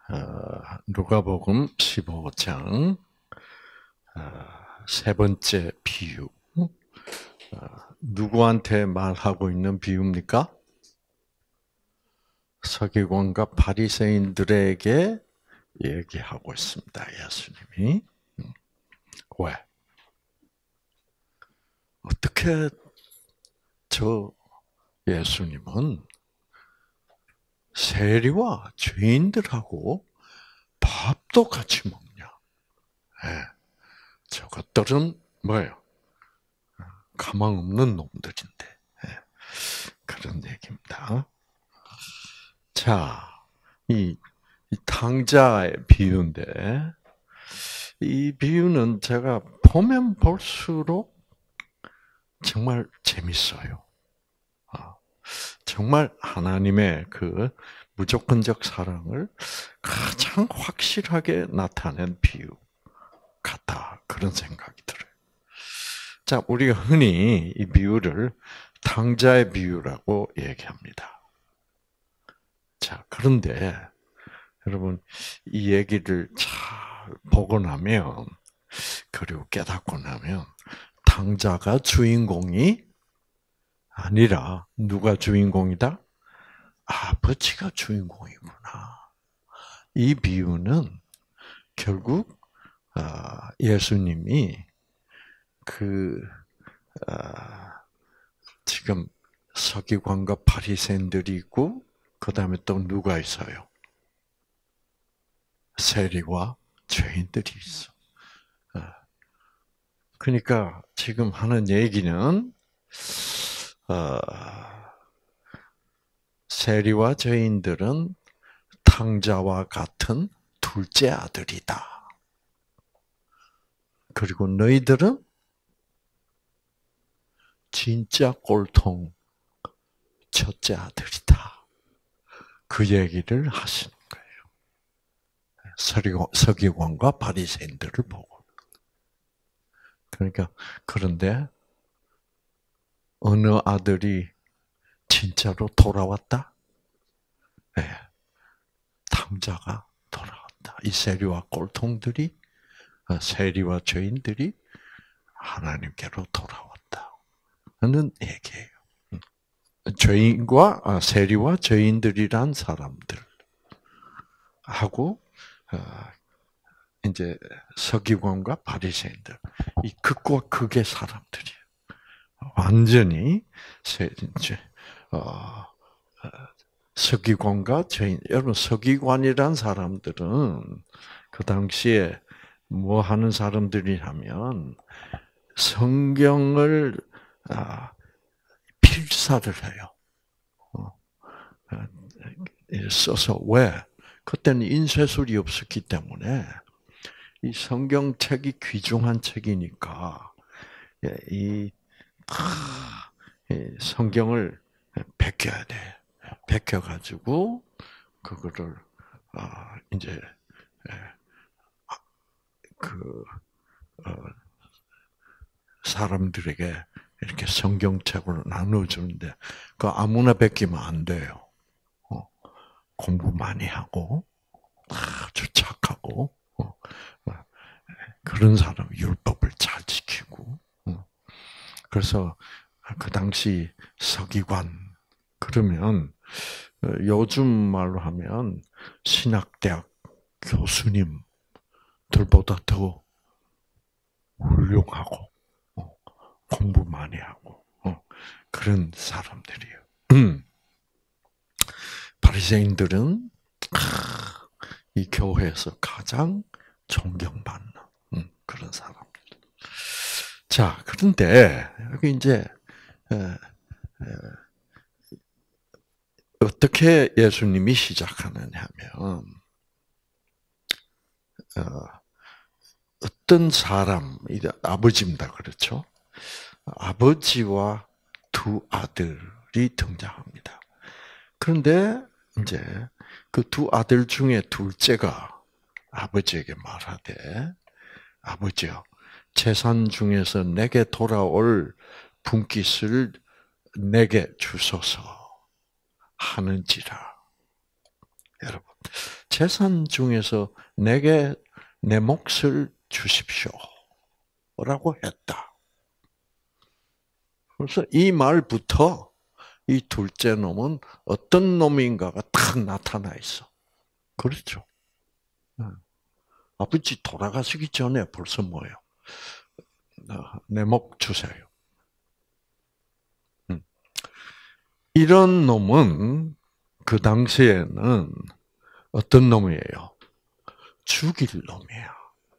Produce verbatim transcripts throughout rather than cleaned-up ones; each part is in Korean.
어, 누가복음 십오 장 어, 세 번째 비유. 어, 누구한테 말하고 있는 비유입니까? 서기관과 바리새인들에게 얘기하고 있습니다. 예수님이. 음, 왜? 어떻게 저 예수님은 세리와 죄인들하고 밥도 같이 먹냐? 예, 저것들은 뭐예요? 가망 없는 놈들인데. 예, 그런 얘기입니다. 자, 이, 이 탕자의 비유인데, 이 비유는 제가 보면 볼수록 정말 재밌어요. 아, 정말 하나님의 그 무조건적 사랑을 가장 확실하게 나타낸 비유 같다. 그런 생각이 들어요. 자, 우리가 흔히 이 비유를 탕자의 비유라고 얘기합니다. 자, 그런데 여러분, 이 얘기를 잘 보고 나면, 그리고 깨닫고 나면, 탕자가 주인공이 아니라, 누가 주인공이다? 아버지가 주인공이구나. 이 비유는 결국, 예수님이 그, 지금 서기관과 바리새인들이 있고, 그 다음에 또 누가 있어요? 세리와 죄인들이 있어. 그러니까 지금 하는 얘기는 어, 세리와 죄인들은 탕자와 같은 둘째 아들이다. 그리고 너희들은 진짜 꼴통 첫째 아들이다. 그 얘기를 하시는 거예요. 서기관과 바리새인들을 보고. 그러니까 그런데 어느 아들이 진짜로 돌아왔다? 네. 탕자가 돌아왔다. 이 세리와 꼴통들이, 세리와 죄인들이 하나님께로 돌아왔다. 는 얘기예요. 죄인과, 세리와 죄인들이란 사람들 하고, 이제 서기관과 바리새인들, 이 극과 극의 사람들이에요. 완전히 이제 어, 서기관과 죄인. 여러분, 서기관이란 사람들은 그 당시에 뭐 하는 사람들이냐면 성경을 아, 필사를 해요. 어, 써서 왜? 그때는 인쇄술이 없었기 때문에 이 성경책이 귀중한 책이니까 이, 이 성경을 베껴야 돼. 베껴가지고 그거를 아, 이제 그 어, 사람들에게 이렇게 성경책을 나눠주는데 그 아무나 베끼면 안 돼요. 어, 공부 많이 하고 아주 착하고 어, 그런 사람 율법을 잘 지키고 어. 그래서 그 당시 서기관 그러면 요즘 말로 하면 신학대학 교수님들보다 더 훌륭하고 어, 공부 많이 하고 어, 그런 사람들이에요. 음. 바리새인들은 이 교회에서 가장 존경받는 음, 그런 사람들. 자, 그런데 여기 이제 에, 에, 어떻게 예수님이 시작하느냐면 어, 어떤 사람, 아버지입니다. 그렇죠? 아버지와 두 아들이 등장합니다. 그런데 이제 그 두 아들 중에 둘째가 아버지에게 말하되, 아버지요, 재산 중에서 내게 돌아올 분깃을 내게 주소서 하는지라. 여러분, 재산 중에서 내게 내 몫을 주십시오. 라고 했다. 그래서 이 말부터 이 둘째 놈은 어떤 놈인가가 탁 나타나 있어. 그렇죠. 아버지 돌아가시기 전에 벌써 뭐예요? 내 몫 주세요. 이런 놈은 그 당시에는 어떤 놈이에요? 죽일 놈이야.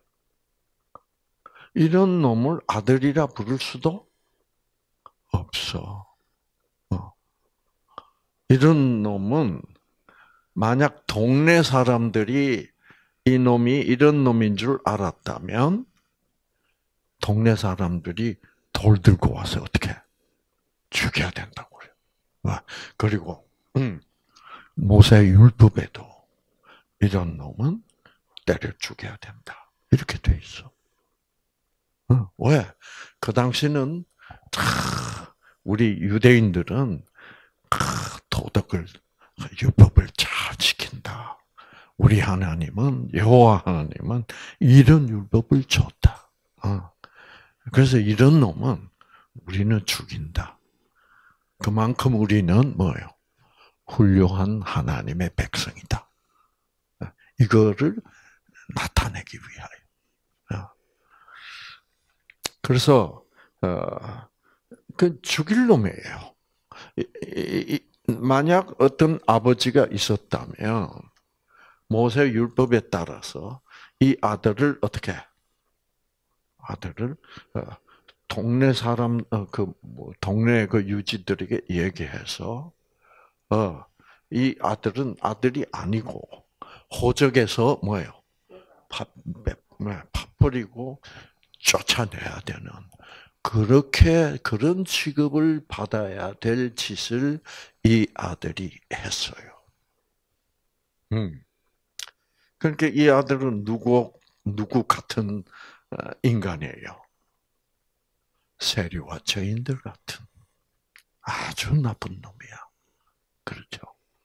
이런 놈을 아들이라 부를 수도 없어. 어. 이런 놈은 만약 동네 사람들이 이 놈이 이런 놈인 줄 알았다면 동네 사람들이 돌 들고 와서 어떻게 죽여야 된다고 그래요. 그리고 음, 모세 율법에도 이런 놈은 때려 죽여야 된다. 이렇게 돼 있어. 어, 왜? 그 당시는 우리 유대인들은 도덕을, 율법을 잘 지킨다. 우리 하나님은, 여호와 하나님은 이런 율법을 줬다. 어. 그래서 이런 놈은 우리는 죽인다. 그만큼 우리는 뭐예요? 훌륭한 하나님의 백성이다. 이거를 나타내기 위하여. 그래서 어, 그 죽일 놈이에요. 만약 어떤 아버지가 있었다면 모세 율법에 따라서 이 아들을 어떻게 아들을 동네 사람 그 동네 그 유지들에게 얘기해서 어, 이 아들은 아들이 아니고 호적에서 뭐예요? 밥, 밥 버리고 쫓아내야 되는 그렇게 그런 취급을 받아야 될 짓을 이 아들이 했어요. 음. 그러니까 이 아들은 누구 누구 같은 인간이에요? 세리와 죄인들 같은 아주 나쁜 놈이야. 그렇죠.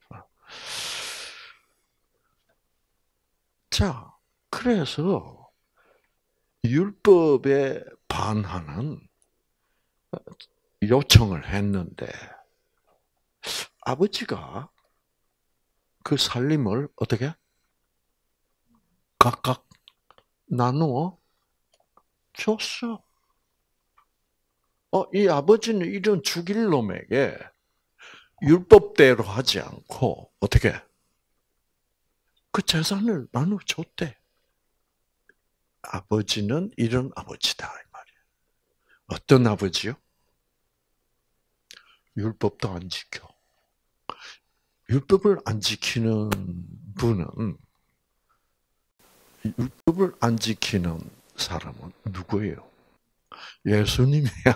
자, 그래서 율법에 반하는 요청을 했는데 아버지가 그 살림을 어떻게 각각 나누어 줬어. 어, 이 아버지는 이런 죽일 놈에게 율법대로 하지 않고 어떻게 그 재산을 나눠줬대. 아버지는 이런 아버지다 이 말이야. 어떤 아버지요? 율법도 안 지켜. 율법을 안 지키는 분은 율법을 안 지키는 사람은 누구예요? 예수님이야.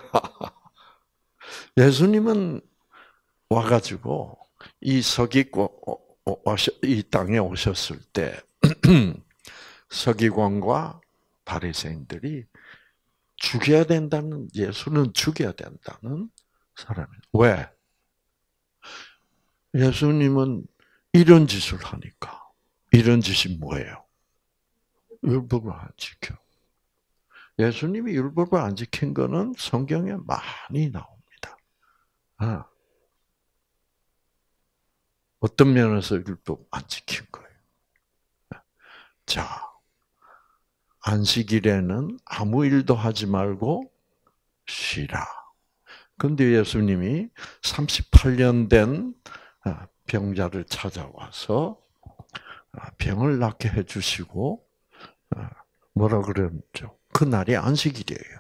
예수님은 와가지고 이 서기고 이 땅에 오셨을 때 서기관과 바리새인들이 죽여야 된다는 예수는 죽여야 된다는 사람이에요. 왜? 예수님은 이런 짓을 하니까 이런 짓이 뭐예요? 율법을 안 지켜. 예수님이 율법을 안 지킨 거는 성경에 많이 나옵니다. 아. 어떤 면에서 율법 안 지킨 거예요. 자, 안식일에는 아무 일도 하지 말고 쉬라. 그런데 예수님이 삼십팔 년 된 병자를 찾아와서 병을 낫게 해주시고 뭐라 그랬죠? 그날이 안식일이에요.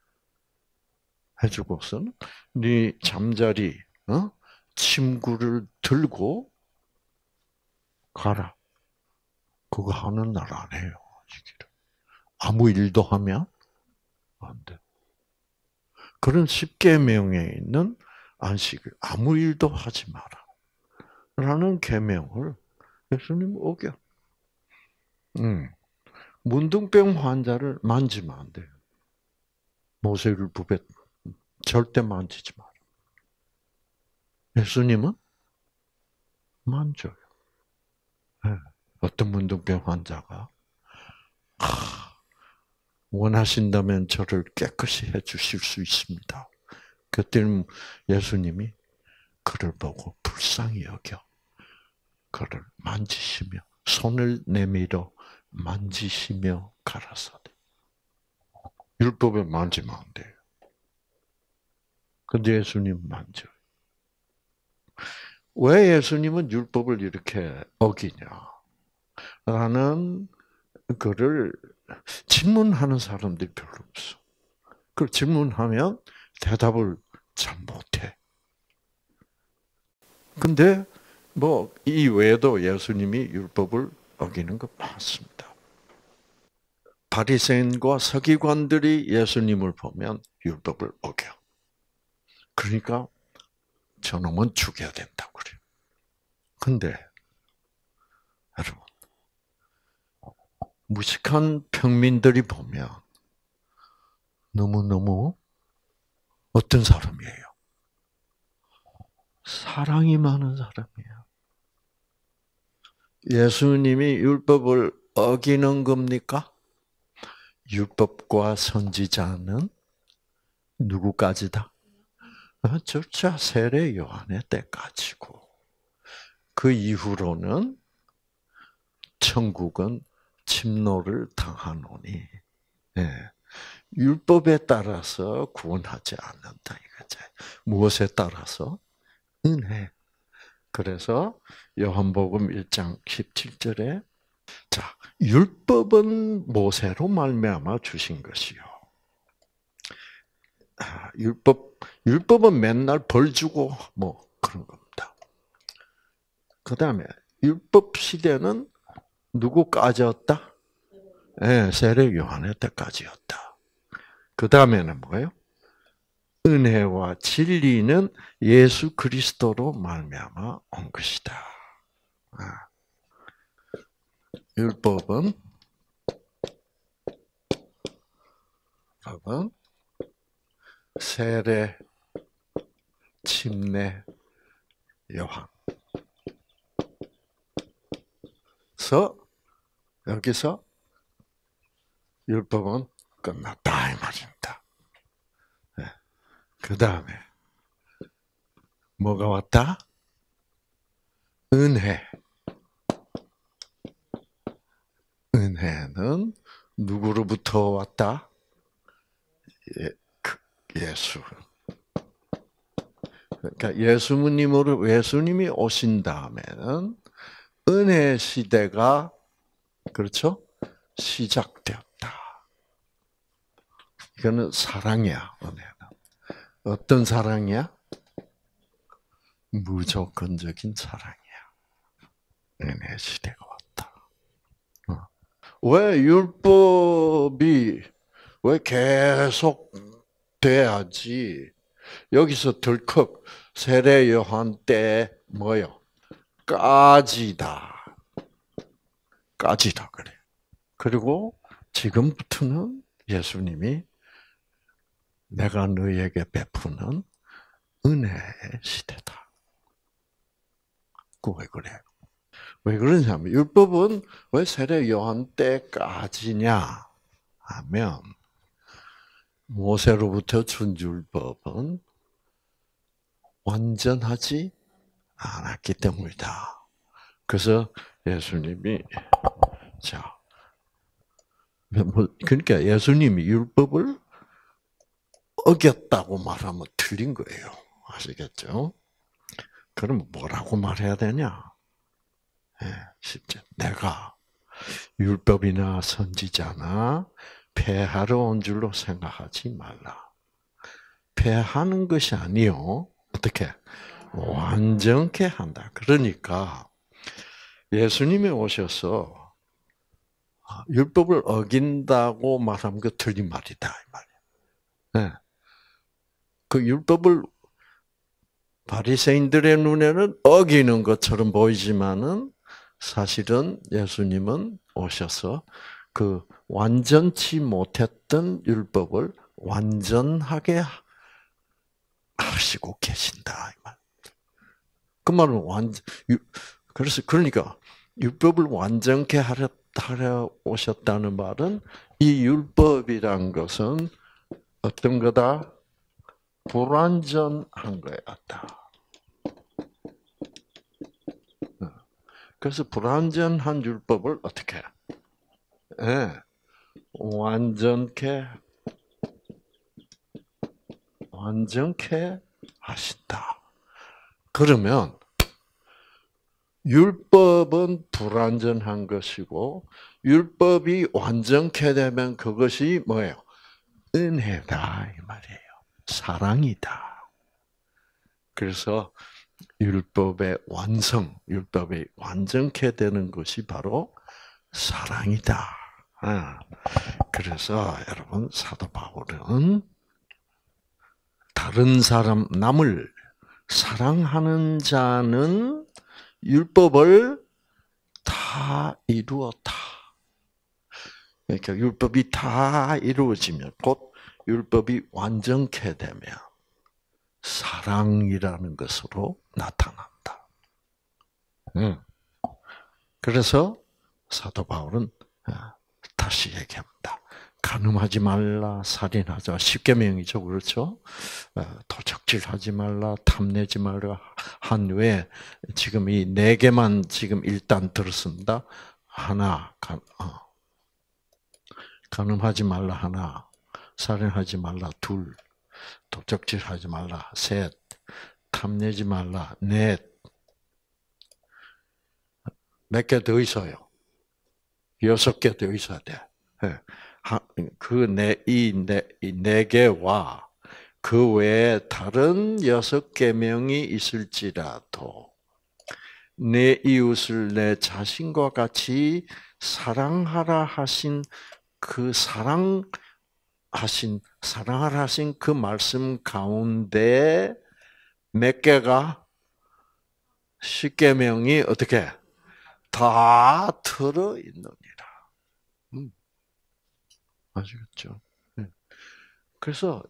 해주고서는 네 잠자리 어? 침구를 들고 가라. 그거 하는 날 안 해요. 아무 일도 하면 안 돼. 그런 십계명에 있는 안식을 아무 일도 하지 마라. 라는 계명을 예수님 어겨. 음. 문둥병 환자를 만지면 안 돼요. 모세율법에 절대 만지지 마라. 예수님은 만져요. 네. 어떤 문둥병 환자가 아, 원하신다면 저를 깨끗이 해주실 수 있습니다. 그때는 예수님이 그를 보고 불쌍히 여겨 그를 만지시며 손을 내밀어 만지시며 가라사대. 율법에 만지면 안 돼요. 근데 예수님 만져요. 왜 예수님은 율법을 이렇게 어기냐? 라는 그를 질문하는 사람들이 별로 없어. 그 질문하면 대답을 잘 못해. 근데 뭐 이 외에도 예수님이 율법을 어기는 것 많습니다. 바리새인과 서기관들이 예수님을 보면 율법을 어겨. 그러니까 저놈은 죽여야 된다고 그래요. 근데 여러분 무식한 평민들이 보면 너무너무 어떤 사람이에요? 사랑이 많은 사람이에요. 예수님이 율법을 어기는 겁니까? 율법과 선지자는 누구까지다? 저자 세례 요한의 때까지고 그 이후로는 천국은 침노를 당하노니 예, 율법에 따라서 구원하지 않는다 이거죠. 무엇에 따라서? 은혜. 그래서 요한복음 일 장 십칠 절에 자 율법은 모세로 말미암아 주신 것이요. 아, 율법 율법은 맨날 벌 주고 뭐 그런 겁니다. 그 다음에 율법 시대는 누구까지였다? 네, 세례 요한의 때까지였다. 그 다음에는 뭐예요? 은혜와 진리는 예수 그리스도로 말미암아 온 것이다. 율법은 율법은 세례, 침례, 요한. 서 여기서 율법은 끝났다 이 말입니다. 네. 그 다음에 뭐가 왔다? 은혜. 은혜는 누구로부터 왔다? 예, 예수. 그러니까 예수님으로 예수님이 오신 다음에는 은혜 시대가 그렇죠? 시작되었다. 이거는 사랑이야, 은혜는. 어떤 사랑이야? 무조건적인 사랑이야. 은혜 시대가 왔다. 왜 율법이 왜 계속 돼야지? 여기서 덜컥 세례 요한 때 뭐요? 까지다. 까지다 그래. 그리고 지금부터는 예수님이 내가 너에게 베푸는 은혜의 시대다. 그 왜 그래? 왜 그러냐면 율법은 왜 세례 요한 때까지냐 하면 모세로부터 준 율법은 완전하지 않았기 때문이다. 그래서 예수님이 자, 그러니까 예수님이 율법을 어겼다고 말하면 틀린 거예요. 아시겠죠? 그럼 뭐라고 말해야 되냐? 네, 십절. 내가 율법이나 선지자나 폐하러 온 줄로 생각하지 말라. 폐하는 것이 아니요. 어떻게? 완전케 한다. 그러니까 예수님이 오셔서 율법을 어긴다고 말하면 그 틀린 말이다 이 말이야. 네. 그 율법을 바리새인들의 눈에는 어기는 것처럼 보이지만은 사실은 예수님은 오셔서 그 완전치 못했던 율법을 완전하게 하시고 계신다 이 말. 그 말은 완전 그래서 그러니까 율법을 완전케 하려, 하려 오셨다는 말은 이 율법이란 것은 어떤 거다? 불완전한 거였다. 그래서 불완전한 율법을 어떻게 해? 네, 완전케 완전케 하신다. 그러면 율법은 불완전한 것이고 율법이 완전케 되면 그것이 뭐예요? 은혜다 이 말이에요. 사랑이다. 그래서 율법의 완성, 율법이 완전케 되는 것이 바로 사랑이다. 그래서 여러분 사도 바울은 다른 사람 남을 사랑하는 자는 율법을 다 이루었다. 그러니까 율법이 다 이루어지면 곧 율법이 완전케 되면 사랑이라는 것으로 나타난다. 그래서 사도 바울은 다시 얘기합니다. 간음하지 말라, 살인하지 말라. 십계명이죠, 그렇죠? 도적질하지 말라, 탐내지 말라 한 외에 지금 이 네 개만 지금 일단 들었습니다. 하나, 간, 어. 간음하지 말라 하나, 살인하지 말라 둘, 도적질하지 말라 셋, 탐내지 말라 넷. 몇 개 더 있어요? 여섯 개 더 있어야 돼. 그 네, 이 네, 이 네 개와 그 외에 다른 여섯 계명이 있을지라도 내 이웃을 내 자신과 같이 사랑하라 하신 그 사랑하신 사랑하라 하신 그 말씀 가운데 몇 개가 십계명이 어떻게 다 들어 있느니라. 음. 아시겠죠? 그래서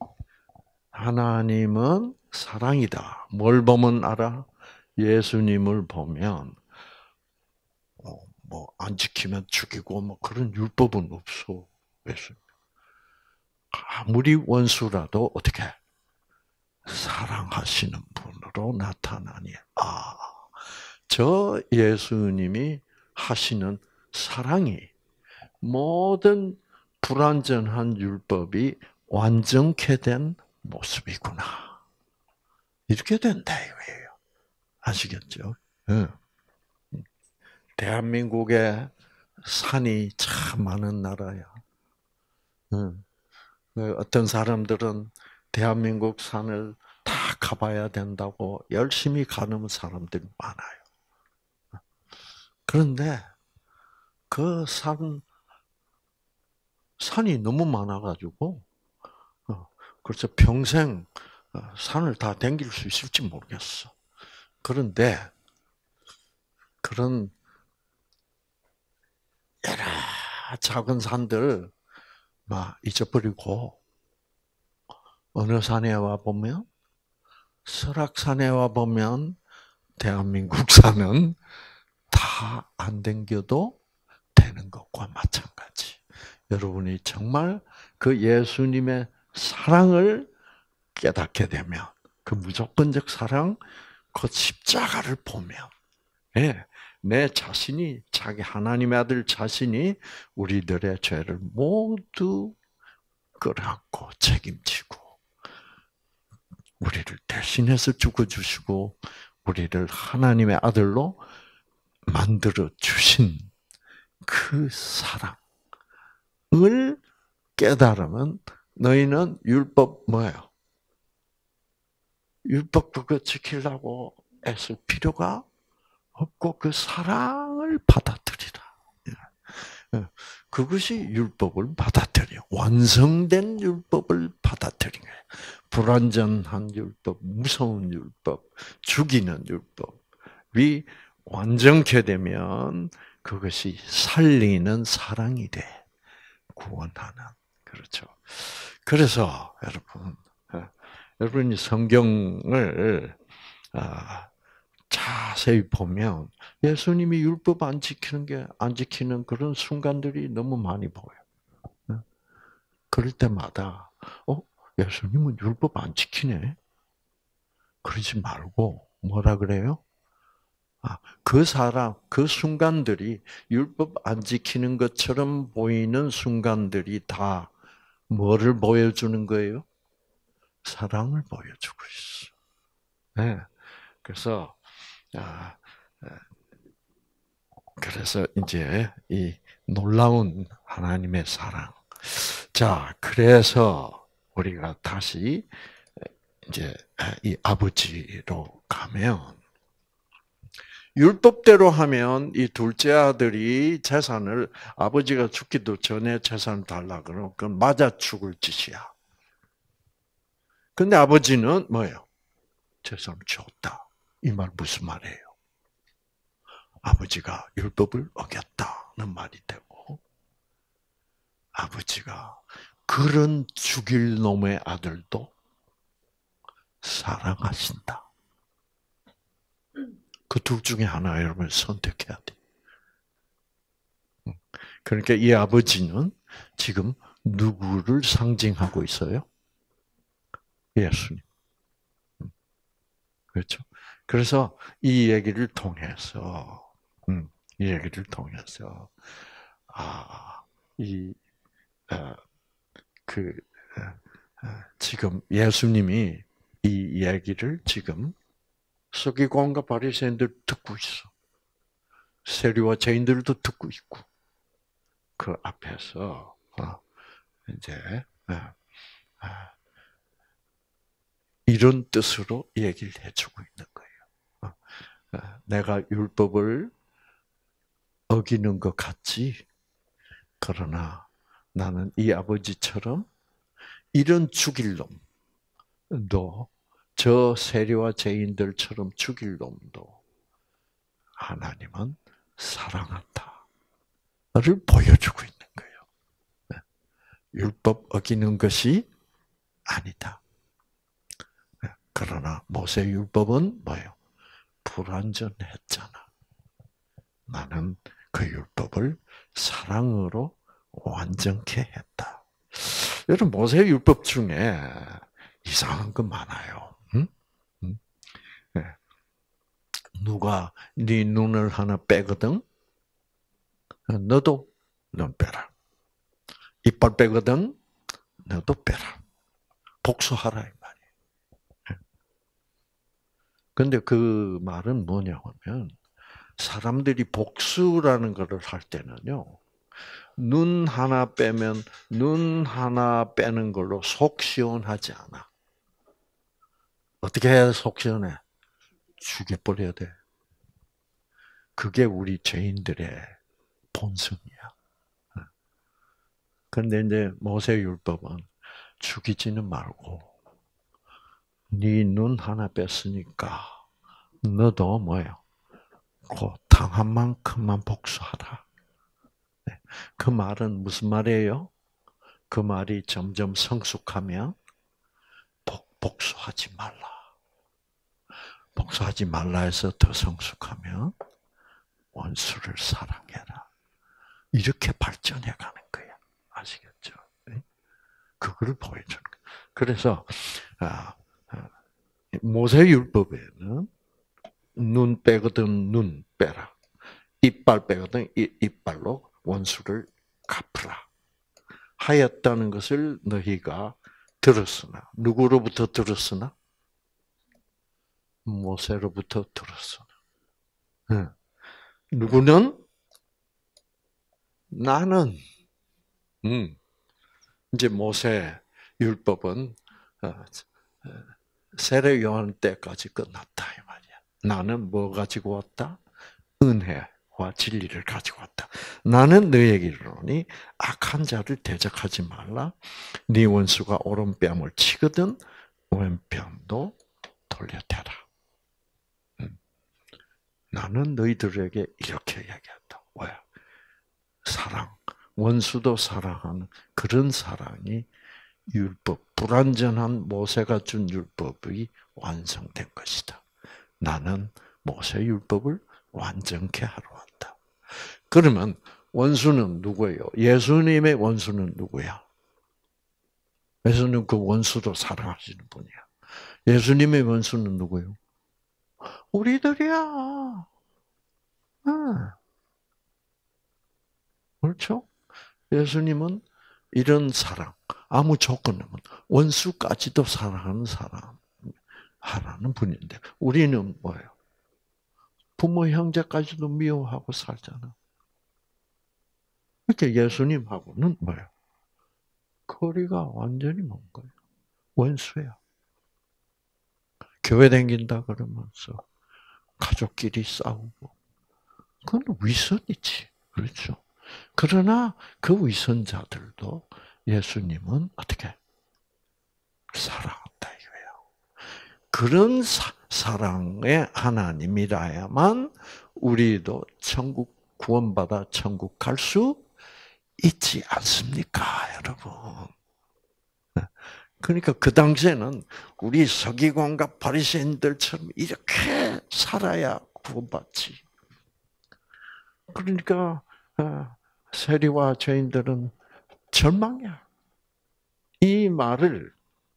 하나님은 사랑이다. 뭘 보면 알아? 예수님을 보면 뭐 안 지키면 죽이고 뭐 그런 율법은 없어. 예수님. 아무리 원수라도 어떻게 사랑하시는 분으로 나타나니 아, 저 예수님이 하시는 사랑이 모든 불완전한 율법이 완전케 된 모습이구나. 이렇게 된다 이거예요. 아시겠죠? 응. 대한민국에 산이 참 많은 나라야. 응. 어떤 사람들은 대한민국 산을 다 가봐야 된다고 열심히 가는 사람들이 많아요. 그런데 그 산, 산이 너무 많아가지고, 그래서 평생 산을 다 댕길 수 있을지 모르겠어. 그런데 그런 여러 작은 산들 막 잊어버리고 어느 산에 와 보면 설악산에 와 보면 대한민국 산은 다 안 댕겨도 되는 것과 마찬가지. 여러분이 정말 그 예수님의 사랑을 깨닫게 되면 그 무조건적 사랑, 그 십자가를 보면 예, 내 자신이 자기 하나님의 아들 자신이 우리들의 죄를 모두 끌어안고 책임지고 우리를 대신해서 죽어주시고 우리를 하나님의 아들로 만들어 주신 그 사랑을 깨달으면 너희는 율법 뭐예요? 율법 그거 지키려고 애쓸 필요가 없고 그 사랑을 받아들이라. 그것이 율법을 받아들여. 완성된 율법을 받아들인 거예요. 불완전한 율법, 무서운 율법, 죽이는 율법이 완전케 되면 그것이 살리는 사랑이 돼. 구원하는. 그렇죠. 그래서 여러분, 여러분이 성경을 자세히 보면 예수님이 율법 안 지키는 게 안 지키는 그런 순간들이 너무 많이 보여요. 그럴 때마다 어 예수님은 율법 안 지키네. 그러지 말고 뭐라 그래요? 아, 그 사람, 그 순간들이 율법 안 지키는 것처럼 보이는 순간들이 다 뭐를 보여주는 거예요? 사랑을 보여주고 있어. 네. 그래서 아, 그래서 이제 이 놀라운 하나님의 사랑. 자, 그래서 우리가 다시 이제 이 아버지로 가면 율법대로 하면 이 둘째 아들이 재산을 아버지가 죽기도 전에 재산을 달라 그러면 그건 맞아 죽을 짓이야. 근데 아버지는 뭐예요? 재산을 줬다. 이 말 무슨 말이에요? 아버지가 율법을 어겼다는 말이 되고 아버지가 그런 죽일 놈의 아들도 사랑하신다. 그 둘 중에 하나 여러분 선택해야 돼. 그러니까 이 아버지는 지금 누구를 상징하고 있어요? 예수님. 그렇죠? 그래서 이 얘기를 통해서, 음, 이 얘기를 통해서, 아, 이, 어, 그, 어, 어, 지금 예수님이 이 얘기를 지금 서기관과 바리새인들 듣고 있어. 세리와 죄인들도 듣고 있고, 그 앞에서 어, 이제 어, 어, 이런 뜻으로 얘기를 해주고 있는 거예요. 어, 어, 내가 율법을 어기는 것 같지, 그러나 나는 이 아버지처럼 이런 죽일 놈도 저 세리와 죄인들처럼 죽일 놈도 하나님은 사랑한다. 를 보여주고 있는 거예요. 율법 어기는 것이 아니다. 그러나 모세 율법은 뭐예요? 불완전했잖아. 나는 그 율법을 사랑으로 완전케 했다. 여러분 모세 율법 중에 이상한 거 많아요. 응? 응? 네. 누가 네 눈을 하나 빼거든, 너도 눈 빼라. 이빨 빼거든, 너도 빼라. 복수하라 이 말이에요. 근데 그 말은 뭐냐면 사람들이 복수라는 것을 할 때는요. 눈 하나 빼면 눈 하나 빼는 걸로 속 시원하지 않아. 어떻게 해야 속 시원해? 죽여버려야 돼. 그게 우리 죄인들의 본성이야. 그런데 이제 모세율법은 죽이지는 말고 네 눈 하나 뺐으니까 너도 뭐예요? 그 당한 만큼만 복수하라. 그 말은 무슨 말이에요? 그 말이 점점 성숙하면 복, 복수하지 말라. 복수하지 말라 해서 더 성숙하면 원수를 사랑해라. 이렇게 발전해 가는 거야. 아시겠죠? 그거를 보여주는 거야. 그래서 모세율법에는 눈 빼거든 눈 빼라. 이빨 빼거든 이빨로 원수를 갚으라. 하였다는 것을 너희가 들었으나 누구로부터 들었으나 모세로부터 들었으나 응. 누구는 나는 음. 이제 모세 율법은 세례 요한 때까지 끝났다 이 말이야. 나는 뭐 가지고 왔다? 은혜와 진리를 가지고 왔다. 나는 너에게 이르노니 악한 자를 대적하지 말라. 네 원수가 오른뺨을 치거든 왼편도 돌려대라. 나는 너희들에게 이렇게 얘기한다. 뭐야? 사랑. 원수도 사랑하는 그런 사랑이 율법, 불완전한 모세가 준 율법이 완성된 것이다. 나는 모세 율법을 완전케 하러 왔다. 그러면 원수는 누구예요? 예수님의 원수는 누구야? 예수님 그 원수도 사랑하시는 분이야. 예수님의 원수는 누구예요? 우리들이야. 응. 그렇죠? 예수님은 이런 사랑, 아무 조건 없는 원수까지도 사랑하는 사람, 하라는 분인데, 우리는 뭐예요? 부모, 형제까지도 미워하고 살잖아. 이렇게 예수님하고는 뭐예요? 거리가 완전히 먼 거예요. 원수야. 교회 다닌다 그러면서 가족끼리 싸우고. 그건 위선이지. 그렇죠? 그러나 그 위선자들도 예수님은 어떻게? 사랑한다 이거예요. 그런 사, 사랑의 하나님이라야만 우리도 천국 구원받아 천국 갈 수 있지 않습니까, 여러분? 그러니까 그 당시에는 우리 서기관과 바리새인들처럼 이렇게 살아야 구원받지. 그러니까 세리와 죄인들은 절망이야. 이 말을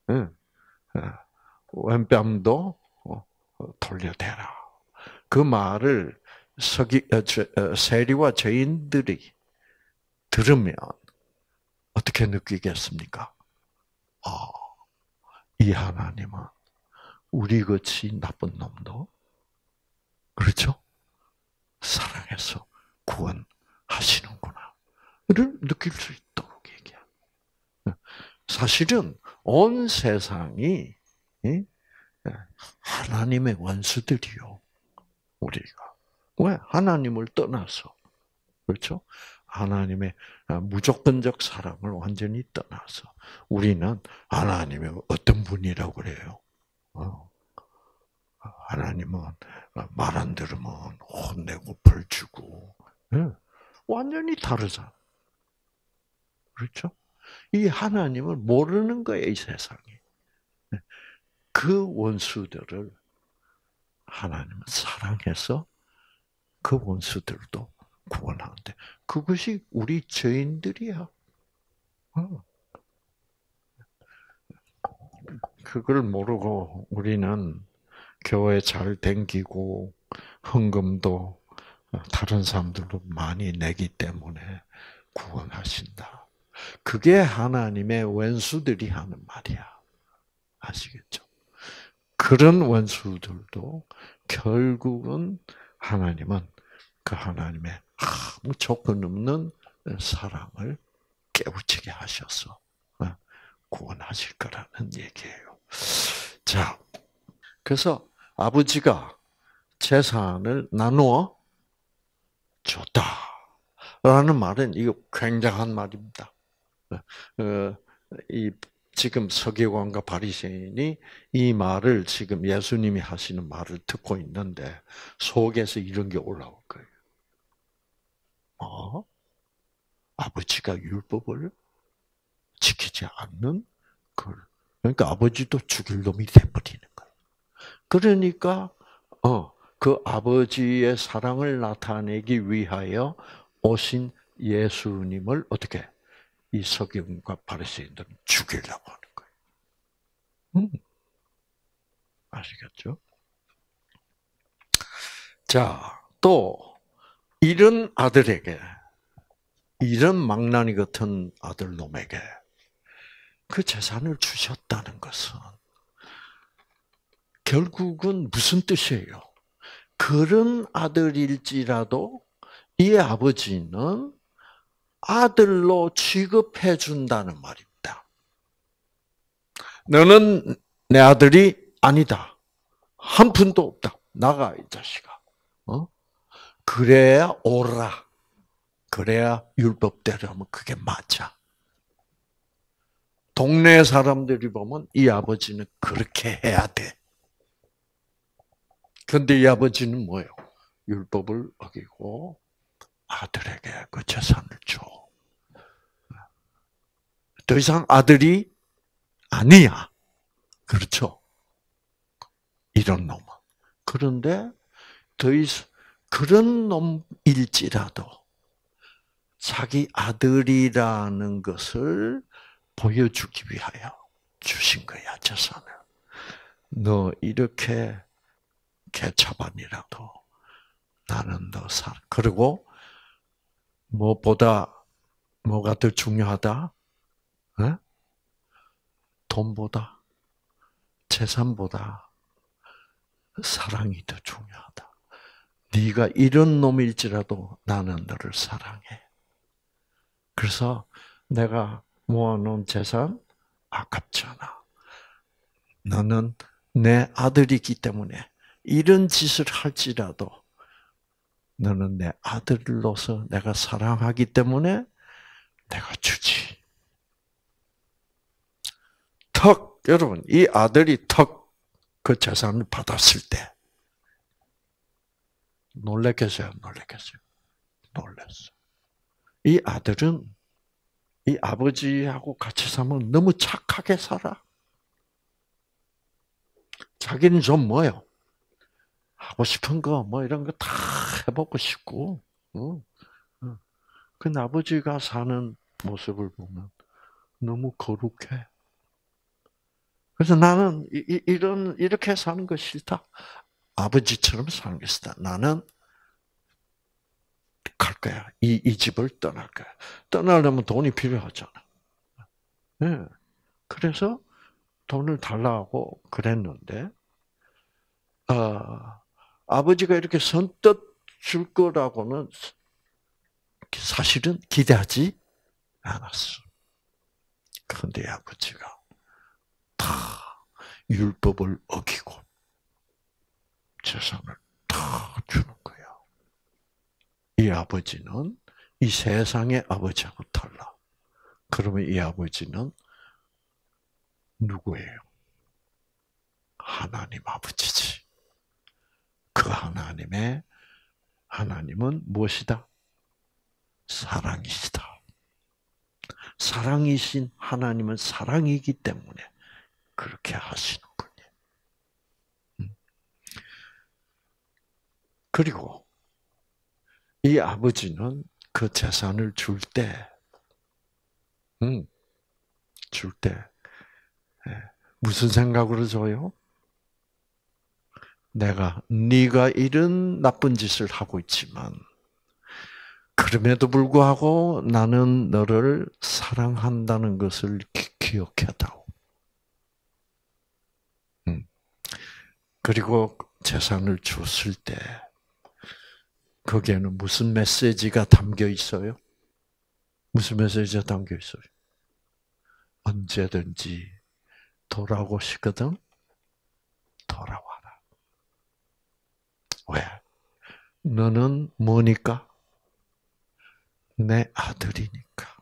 왼뺨도 돌려대라. 그 말을 서기 세리와 죄인들이 들으면 어떻게 느끼겠습니까? 아, 이 하나님은 우리같이 나쁜 놈도 그렇죠? 사랑해서 구원하시는구나. 를 느낄 수 있도록 얘기해. 사실은 온 세상이 하나님의 원수들이요. 우리가. 왜? 하나님을 떠나서. 그렇죠? 하나님의 무조건적 사랑을 완전히 떠나서 우리는 하나님의 어떤 분이라고 그래요? 하나님은 말 안 들으면 혼내고 벌 주고 완전히 다르잖아. 그렇죠? 이 하나님을 모르는 거예요, 이 세상이. 그 원수들을 하나님은 사랑해서 그 원수들도 구원하는데 그것이 우리 죄인들이야. 그걸 모르고 우리는 교회 잘 댕기고 헌금도 다른 사람들도 많이 내기 때문에 구원하신다. 그게 하나님의 원수들이 하는 말이야. 아시겠죠? 그런 원수들도 결국은 하나님은 그 하나님의 아무 조건 없는 사랑을 깨우치게 하셔서 구원하실 거라는 얘기예요. 자, 그래서 아버지가 재산을 나누어 줬다라는 말은 이거 굉장한 말입니다. 이 지금 서기관과 바리새인이 이 말을 지금 예수님이 하시는 말을 듣고 있는데 속에서 이런 게 올라올 거예요. 어? 아버지가 율법을 지키지 않는 걸. 그러니까 아버지도 죽일 놈이 돼버리는 거예요. 그러니까 어, 그 아버지의 사랑을 나타내기 위하여 오신 예수님을 어떻게 이 서기관과 바리새인들은 죽이려고 하는 거예요. 음. 아시겠죠? 자, 또 이런 아들에게 이런 망나니 같은 아들 놈에게 그 재산을 주셨다는 것은 결국은 무슨 뜻이에요? 그런 아들일지라도 이 아버지는 아들로 취급해 준다는 말입니다. 너는 내 아들이 아니다. 한 푼도 없다. 나가 이 자식아. 어? 그래야 옳아. 그래야 율법대로 하면 그게 맞아. 동네 사람들이 보면 이 아버지는 그렇게 해야 돼. 그런데 이 아버지는 뭐예요? 율법을 어기고 아들에게 그 재산을 줘. 더 이상 아들이 아니야. 그렇죠? 이런 놈은. 그런데 더 이상 그런 놈일지라도 자기 아들이라는 것을 보여주기 위하여 주신 거야, 재산을. 너 이렇게 개차반이라도 나는 너 살. 그리고 무엇보다 뭐가 더 중요하다? 에? 돈보다, 재산보다 사랑이 더 중요하다. 네가 이런 놈일지라도 나는 너를 사랑해. 그래서 내가 모아놓은 재산 아깝잖아. 너는 내 아들이기 때문에 이런 짓을 할지라도 너는 내 아들로서 내가 사랑하기 때문에 내가 주지. 턱, 여러분, 이 아들이 턱 그 재산을 받았을 때 놀랬겠어요? 놀랬겠어요? 놀랐어. 이 아들은 이 아버지하고 같이 살면 너무 착하게 살아. 자기는 좀 뭐요? 하고 싶은 거, 뭐 이런 거 다 해보고 싶고, 어? 어. 그 아버지가 사는 모습을 보면 너무 거룩해. 그래서 나는 이, 이런, 이렇게 사는 거 싫다. 아버지처럼 사는 게 싫다. 나는 갈 거야. 이, 이 집을 떠날 거야. 떠나려면 돈이 필요하잖아. 네. 그래서 돈을 달라고 그랬는데, 아, 아버지가 이렇게 선뜻 줄 거라고는 사실은 기대하지 않았어. 그런데 아버지가 다 율법을 어기고 재산을 다 주는 거야. 이 아버지는 이 세상의 아버지하고 달라. 그러면 이 아버지는 누구예요? 하나님 아버지지. 그 하나님의 하나님은 무엇이다? 사랑이시다. 사랑이신 하나님은 사랑이기 때문에 그렇게 하시는 분이에요. 그리고 이 아버지는 그 재산을 줄 때, 음, 줄 때, 무슨 생각으로 줘요? 내가, 네가 이런 나쁜 짓을 하고 있지만, 그럼에도 불구하고 나는 너를 사랑한다는 것을 기억해다오. 음. 그리고 재산을 줬을 때, 거기에는 무슨 메시지가 담겨 있어요? 무슨 메시지가 담겨 있어요? 언제든지 돌아오고 싶거든? 돌아와라. 왜? 너는 뭐니까? 내 아들이니까.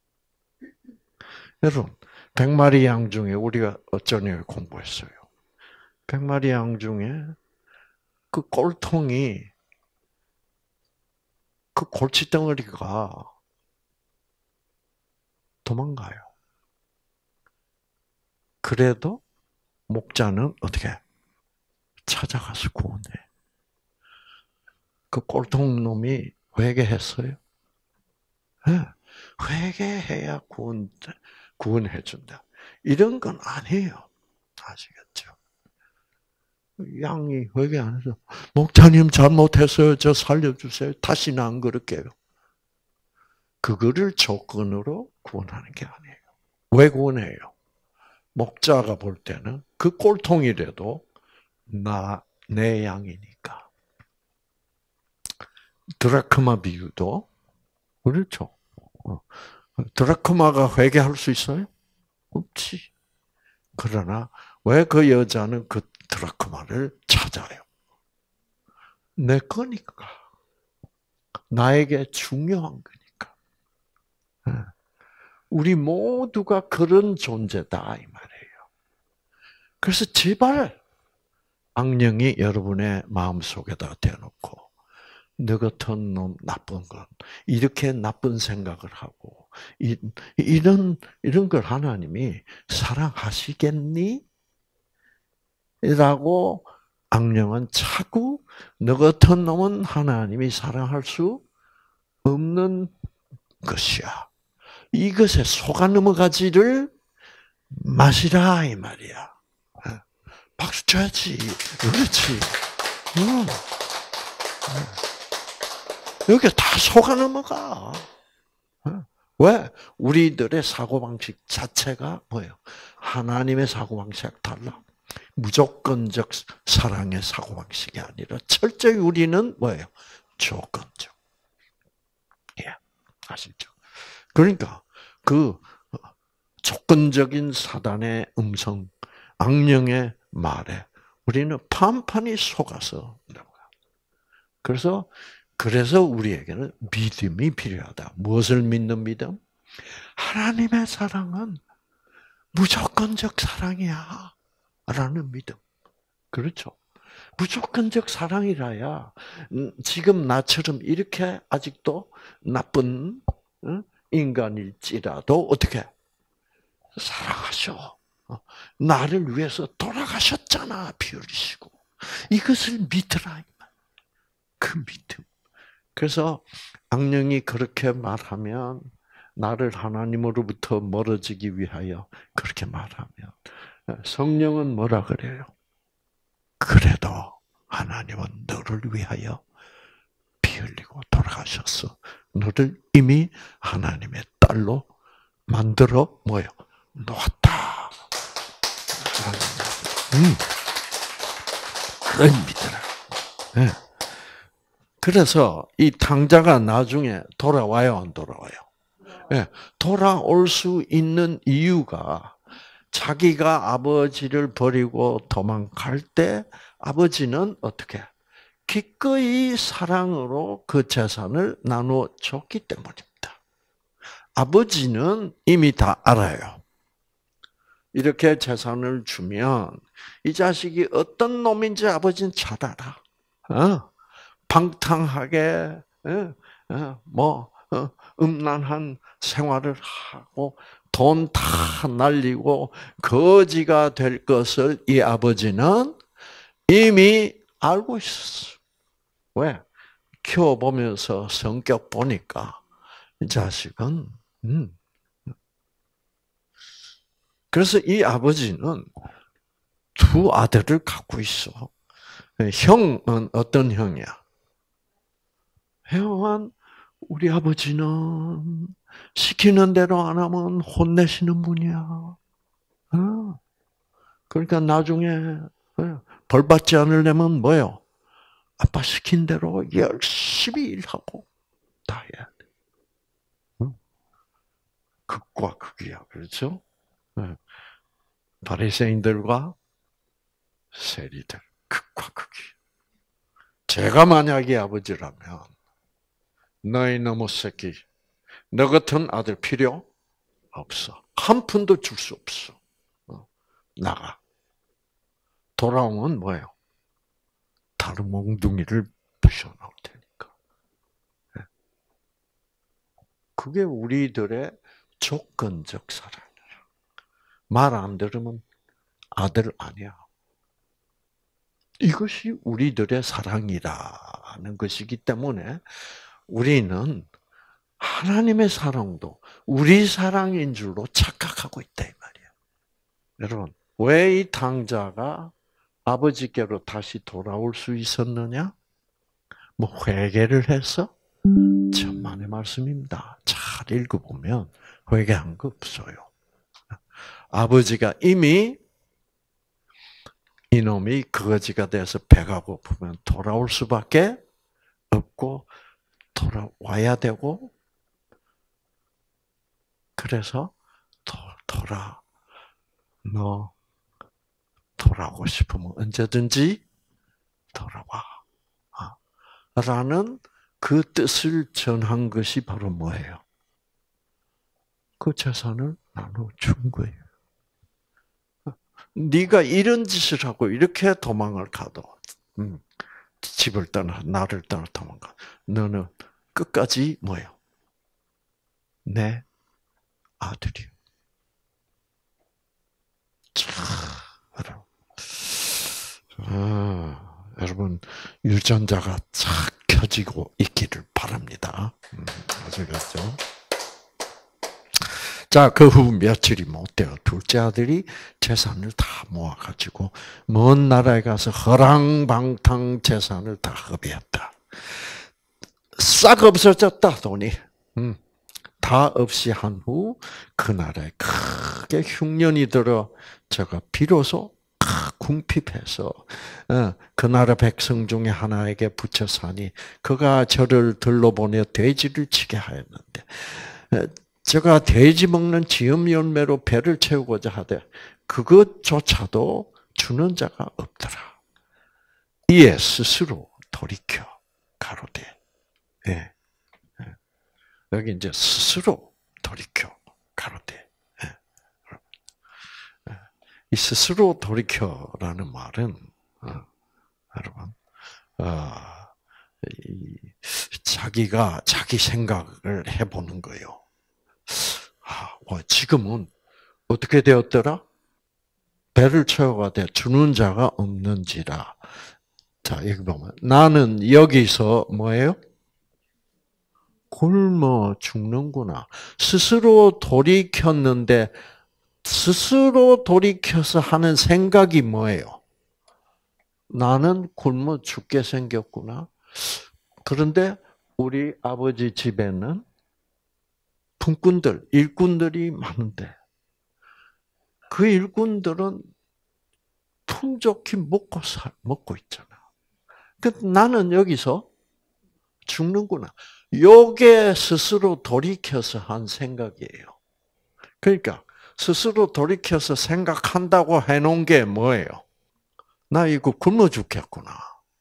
여러분, 백마리 양 중에 우리가 어쩌냐 공부했어요. 백마리 양 중에 그 꼴통이 그 골칫덩어리가 도망가요. 그래도 목자는 어떻게 찾아가서 구원해. 그 꼴통 놈이 회개했어요. 네. 회개해야 구원, 구원해 준다. 이런 건 아니에요. 아시겠죠? 양이 회개 안 해서 목자님 잘못했어요. 저 살려주세요. 다시는 안 그럴게요. 그거를 조건으로 구원하는 게 아니에요. 왜 구원해요? 목자가 볼 때는 그 꼴통이라도 나, 내 양이니까. 드라크마 비유도 그렇죠. 드라크마가 회개할 수 있어요? 없지. 그러나 왜 그 여자는 그 드라크마를 찾아요? 내 거니까. 나에게 중요한 거니까. 우리 모두가 그런 존재다 이 말이에요. 그래서 제발 악령이 여러분의 마음속에다 대놓고 너 같은 놈 나쁜 건 이렇게 나쁜 생각을 하고 이, 이런 이런 걸 하나님이 사랑하시겠니? 라고 악령은 자꾸 너 같은 놈은 하나님이 사랑할 수 없는 것이야. 이것에 속아 넘어가지를 마시라 이 말이야. 박수 쳐야지. 그렇지. 응. 여기 다 속아 넘어가. 왜? 우리들의 사고방식 자체가 뭐예요? 하나님의 사고방식이 달라. 무조건적 사랑의 사고방식이 아니라 철저히 우리는 뭐예요? 조건적. 예, 아시죠? 그러니까 그 조건적인 사단의 음성, 악령의 말에 우리는 판판히 속아서 그래서 그래서 우리에게는 믿음이 필요하다. 무엇을 믿는 믿음? 하나님의 사랑은 무조건적 사랑이야. 라는 믿음. 그렇죠. 무조건적 사랑이라야 지금 나처럼 이렇게 아직도 나쁜 인간일지라도 어떻게 사랑하셔. 나를 위해서 돌아가셨잖아. 피 흘리시고. 이것을 믿으라. 그 믿음. 그래서 악령이 그렇게 말하면 나를 하나님으로부터 멀어지기 위하여 그렇게 말하면 성령은 뭐라 그래요? 그래도 하나님은 너를 위하여 피 흘리고 돌아가셨어. 너를 이미 하나님의 딸로 만들어 뭐요? 놓았다. 음. 그런 믿으라. 네. 그래서 이 탕자가 나중에 돌아와요, 안 돌아와요? 네. 돌아올 수 있는 이유가 자기가 아버지를 버리고 도망갈 때 아버지는 어떻게? 기꺼이 사랑으로 그 재산을 나누어 줬기 때문입니다. 아버지는 이미 다 알아요. 이렇게 재산을 주면 이 자식이 어떤 놈인지 아버지는 잘 알아. 어? 방탕하게 뭐 음란한 생활을 하고 돈 다 날리고 거지가 될 것을 이 아버지는 이미 알고 있었어. 왜? 키워보면서 성격 보니까 이 자식은 음. 그래서 이 아버지는 두 아들을 갖고 있어. 형은 어떤 형이야? 형은 우리 아버지는 시키는 대로 안 하면 혼내시는 분이야. 그러니까 나중에 벌 받지 않으려면 뭐요? 아빠 시킨 대로 열심히 일하고 다 해야 돼. 극과 극이야. 그렇죠? 바리새인들과 세리들. 극과 극이. 제가 만약에 아버지라면 너희 너무 새끼, 너 같은 아들 필요 없어. 한 푼도 줄 수 없어. 나가. 돌아오면 뭐예요? 다른 몽둥이를 부셔놓을 테니까. 그게 우리들의 조건적 사랑이야. 말 안 들으면 아들 아니야. 이것이 우리들의 사랑이라는 것이기 때문에 우리는 하나님의 사랑도 우리 사랑인 줄로 착각하고 있다 이 말이에요. 여러분, 왜 이 탕자가 아버지께로 다시 돌아올 수 있었느냐? 뭐 회개를 해서? 천만의 말씀입니다. 잘 읽어보면 회개한 거 없어요. 아버지가 이미 이놈이 거지가 돼서 배가 고프면 돌아올 수밖에 없고 돌아와야 되고 그래서 돌아 너 돌아오고 싶으면 언제든지 돌아와. 라는 그 뜻을 전한 것이 바로 뭐예요? 그 재산을 나눠준 거예요. 네가 이런 짓을 하고 이렇게 도망을 가도 음, 집을 떠나 나를 떠나 도망가. 너는 끝까지 뭐예요? 내 아들이요. 자, 아. 여러분 유전자가 착 켜지고 있기를 바랍니다. 음, 아시겠죠? 자, 그 후 며칠이 못 돼요. 둘째 아들이 재산을 다 모아가지고 먼 나라에 가서 허랑방탕 재산을 다 허비했다. 싹 없어졌다, 돈이. 음, 다 없이 한 후 그 나라에 크게 흉년이 들어 제가 비로소 궁핍해서 그 나라 백성 중에 하나에게 붙여 사니 그가 저를 들러보내 돼지를 치게 하였는데 제가 돼지 먹는 지음 열매로 배를 채우고자 하되 그것조차도 주는 자가 없더라. 이에 스스로 돌이켜 가로되 예. 여기 이제 스스로 돌이켜 가로되 이 스스로 돌이켜라는 말은 어, 여러분 어, 이, 자기가 자기 생각을 해보는 거예요. 아, 와, 지금은 어떻게 되었더라? 배를 채워가되 주는 자가 없는지라. 자, 여기 보면 나는 여기서 뭐예요? 굶어 죽는구나. 스스로 돌이켰는데 스스로 돌이켜서 하는 생각이 뭐예요? 나는 굶어 죽게 생겼구나. 그런데 우리 아버지 집에는 품꾼들, 일꾼들이 많은데 그 일꾼들은 풍족히 먹고 살, 먹고 있잖아. 그 나는 여기서 죽는구나. 요게 스스로 돌이켜서 한 생각이에요. 그러니까 스스로 돌이켜서 생각한다고 해놓은 게 뭐예요? 나 이거 굶어 죽겠구나.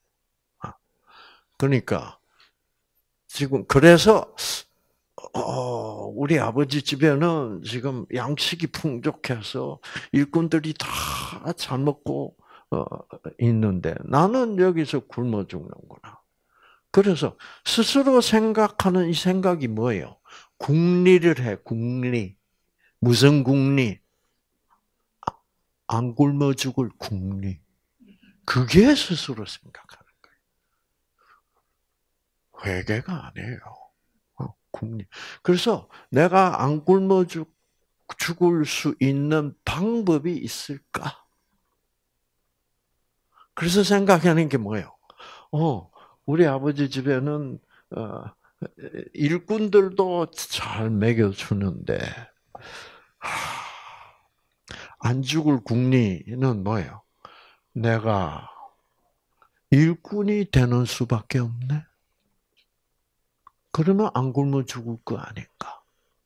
그러니까 지금 그래서 어, 우리 아버지 집에는 지금 양식이 풍족해서 일꾼들이 다 잘 먹고 어, 있는데 나는 여기서 굶어 죽는구나. 그래서 스스로 생각하는 이 생각이 뭐예요? 궁리를 해, 궁리. 무슨 궁리? 안 굶어 죽을 궁리. 그게 스스로 생각하는 거예요. 회개가 아니에요. 궁리. 그래서 내가 안 굶어 죽, 죽을 수 있는 방법이 있을까? 그래서 생각하는 게 뭐예요? 어, 우리 아버지 집에는 어, 일꾼들도 잘 먹여주는데 안 죽을 궁리는 뭐예요? 내가 일꾼이 되는 수밖에 없네. 그러면 안 굶어 죽을 거 아닌가?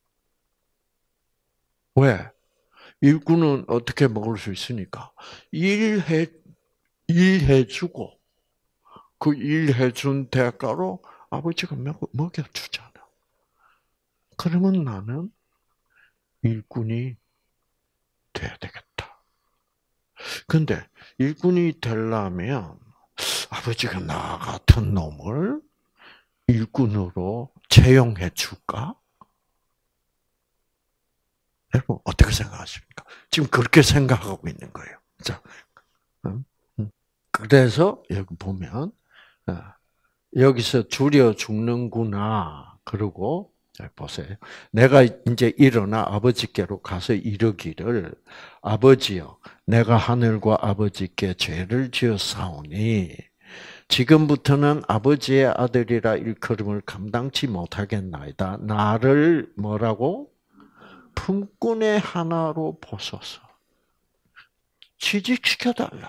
왜? 일꾼은 어떻게 먹을 수 있으니까 일해 일해주고 그 일해준 대가로 아버지가 먹여주잖아. 그러면 나는 일꾼이 돼야 되겠다. 근데 일꾼이 되려면 아버지가 나 같은 놈을 일꾼으로 채용해 줄까? 여러분 어떻게 생각하십니까? 지금 그렇게 생각하고 있는 거예요. 자, 그래서 여기 보면 여기서 줄여 죽는구나. 그러고 보세요. 내가 이제 일어나 아버지께로 가서 이르기를 아버지여, 내가 하늘과 아버지께 죄를 지었사오니 지금부터는 아버지의 아들이라 일컬음을 감당치 못하겠나이다. 나를 뭐라고? 품꾼의 하나로 보소서. 취직시켜달라.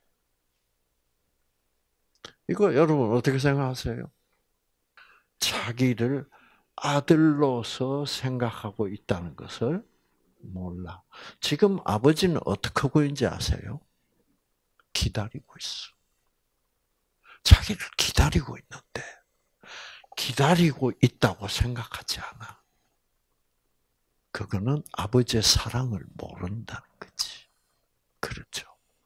이거 여러분 어떻게 생각하세요? 자기를 아들로서 생각하고 있다는 것을 몰라. 지금 아버지는 어떻게 하고 있는지 아세요? 기다리고 있어. 자기를 기다리고 있는데 기다리고 있다고 생각하지 않아. 그거는 아버지의 사랑을 모른다는 거지. 그렇죠.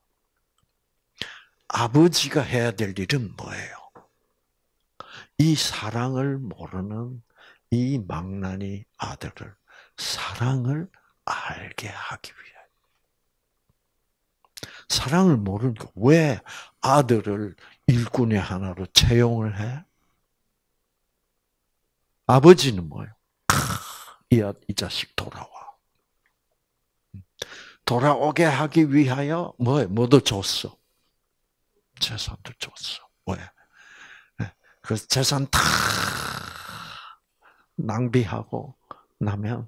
아버지가 해야 될 일은 뭐예요? 이 사랑을 모르는 이 망나니 아들을 사랑을 알게 하기 위해 사랑을 모르니까 왜 아들을 일꾼의 하나로 채용을 해? 아버지는 뭐예요? 이, 이 자식 돌아와. 돌아오게 하기 위하여 뭐에 뭐도 줬어. 재산도 줬어. 왜? 그래서 재산 다 낭비하고 나면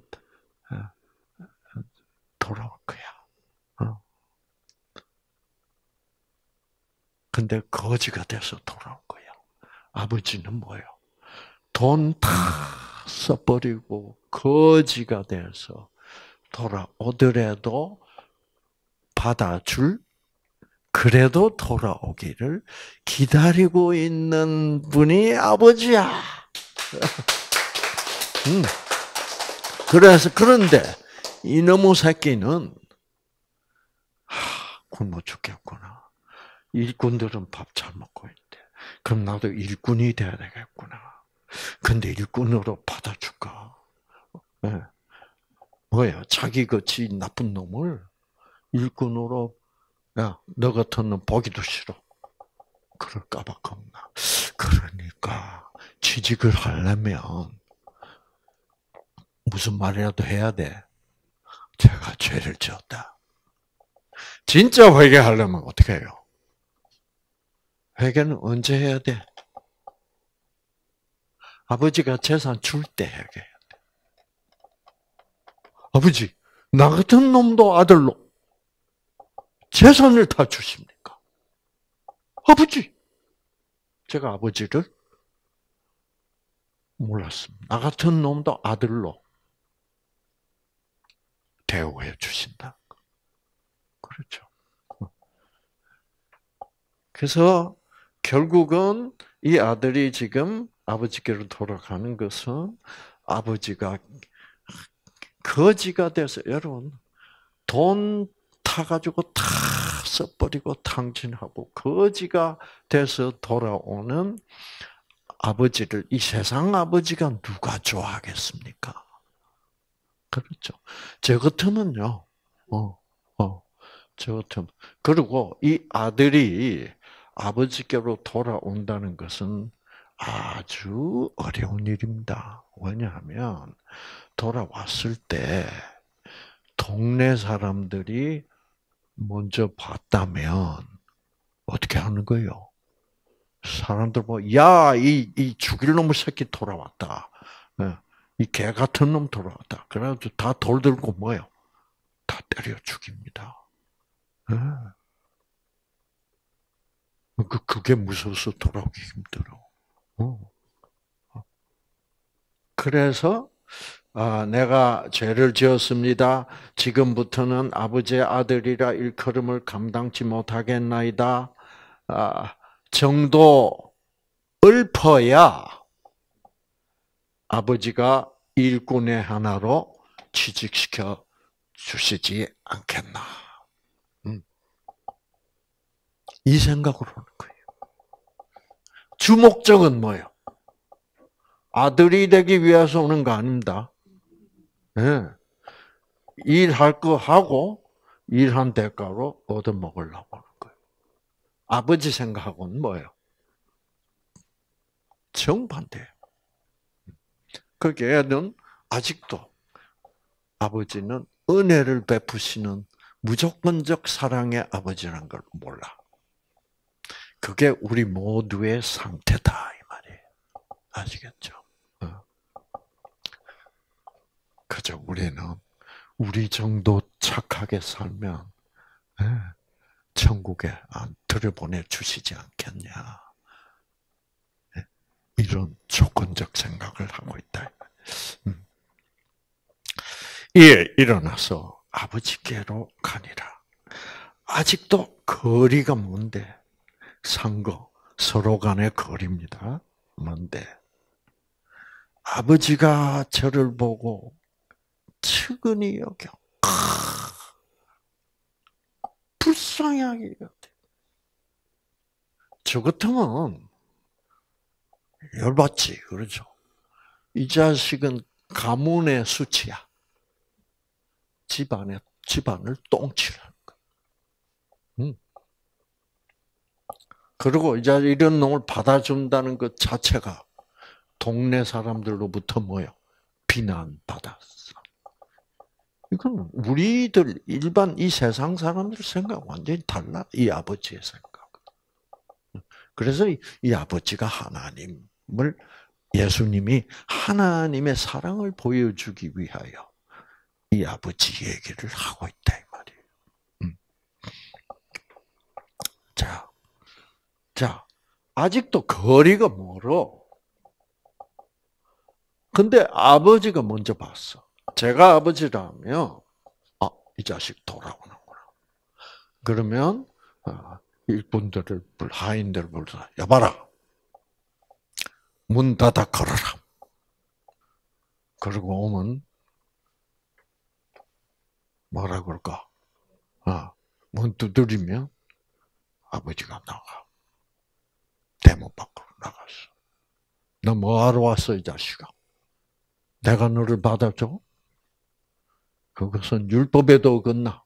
돌아올 거야. 어. 근데 거지가 돼서 돌아올 거야. 아버지는 뭐예요? 돈 다 써버리고 거지가 돼서 돌아오더라도 받아줄, 그래도 돌아오기를 기다리고 있는 분이 아버지야. 음. 그래서 그런데 이놈의 새끼는 하, 굶어 죽겠구나. 일꾼들은 밥 잘 먹고 있대. 그럼 나도 일꾼이 돼야 되겠구나. 근데 일꾼으로 받아줄까? 네. 뭐야? 자기 같이 나쁜 놈을 일꾼으로, 야, 너 같은 놈 보기도 싫어. 그럴까봐 겁나. 그러니까 취직을 하려면 무슨 말이라도 해야 돼. 제가 죄를 지었다. 진짜 회개하려면 어떻게 해요? 회개는 언제 해야 돼? 아버지가 재산 줄 때 회개해야 돼. 아버지, 나 같은 놈도 아들로 재산을 다 주십니까? 아버지, 제가 아버지를 몰랐습니다. 나 같은 놈도 아들로 대우해 주신다. 그렇죠. 그래서 결국은 이 아들이 지금 아버지께로 돌아가는 것은 아버지가 거지가 돼서, 여러분, 돈 타가지고 다 써버리고 탕진하고 거지가 돼서 돌아오는 아버지를, 이 세상 아버지가 누가 좋아하겠습니까? 그렇죠. 저 같으면요, 어, 어, 저 같으면. 그리고 이 아들이 아버지께로 돌아온다는 것은 아주 어려운 일입니다. 왜냐하면, 돌아왔을 때, 동네 사람들이 먼저 봤다면, 어떻게 하는 거예요? 사람들 뭐, 야, 이, 이 죽일 놈의 새끼 돌아왔다. 이 개 같은 놈 돌아왔다. 그래가지고 다 돌 들고 뭐예요? 다 때려 죽입니다. 그, 그게 무서워서 돌아오기 힘들어. 그래서, 아, 내가 죄를 지었습니다. 지금부터는 아버지의 아들이라 일컬음을 감당치 못하겠나이다. 아, 정도 읊어야 아버지가 일꾼의 하나로 취직시켜 주시지 않겠나. 음. 이 생각으로 하는 거예요. 주목적은 뭐예요? 아들이 되기 위해서 오는 거 아닙니다. 네. 일할 거 하고 일한 대가로 얻어먹으려고 하는 거예요. 아버지 생각은 뭐예요? 정반대예요. 그러니까 애는 아직도 아버지는 은혜를 베푸시는 무조건적 사랑의 아버지라는 걸 몰라. 그게 우리 모두의 상태다 이 말이에요. 아시겠죠? 그저 우리는 우리 정도 착하게 살면 천국에 안 들여보내 주시지 않겠냐. 이런 조건적 생각을 하고 있다. 예, 일어나서 아버지께로 가니라. 아직도 거리가 먼데, 상거, 서로 간의 거리입니다. 먼데, 아버지가 저를 보고 측은히 여겨. 불쌍하게 여겨. 저 같으면 열받지, 그렇죠? 이 자식은 가문의 수치야. 집안에, 집안을 똥칠하는 거야. 음. 그리고 이제 이런 놈을 받아준다는 것 자체가 동네 사람들로부터 뭐요? 비난받았어. 이건 우리들 일반 이 세상 사람들 생각 완전히 달라. 이 아버지의 생각. 그래서 이, 이 아버지가 하나님을 예수님이 하나님의 사랑을 보여주기 위하여 이 아버지 얘기를 하고 있다 이 말이에요. 음. 자, 자, 아직도 거리가 멀어. 근데 아버지가 먼저 봤어. 제가 아버지라면, 아, 이 자식 돌아오는구나. 그러면 일꾼들을 불, 하인들을 불러서 여봐라. 문 닫아 걸어라. 그러고 오면 뭐라 그럴까? 아, 문 두드리면 아버지가 나가. 대문 밖으로 나갔어. 너 뭐하러 왔어, 이 자식아? 내가 너를 받아줘? 그것은 율법에도 어긋나.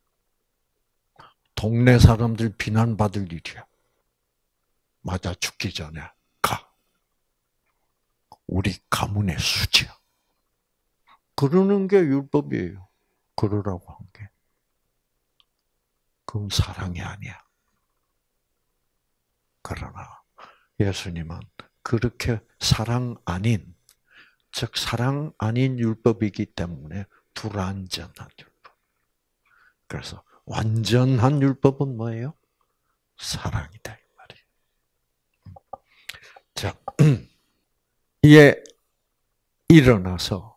동네 사람들 비난받을 일이야. 맞아 죽기 전에 가. 우리 가문의 수지야. 그러는 게 율법이에요. 그러라고 한 게. 그건 사랑이 아니야. 그러나 예수님은 그렇게 사랑 아닌, 즉 사랑 아닌 율법이기 때문에 불완전한 율법. 그래서 완전한 율법은 뭐예요? 사랑이다 이 말이에요. 자, 이에 일어나서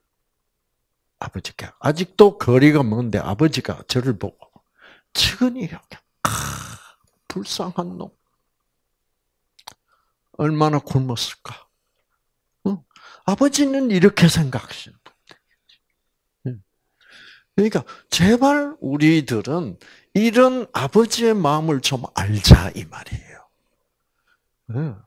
아버지께 아직도 거리가 먼데 아버지가 저를 보고 측은히 아, 불쌍한 놈. 얼마나 굶었을까? 응? 아버지는 이렇게 생각하시는 분들. 그러니까 제발 우리들은 이런 아버지의 마음을 좀 알자 이 말이에요. 응.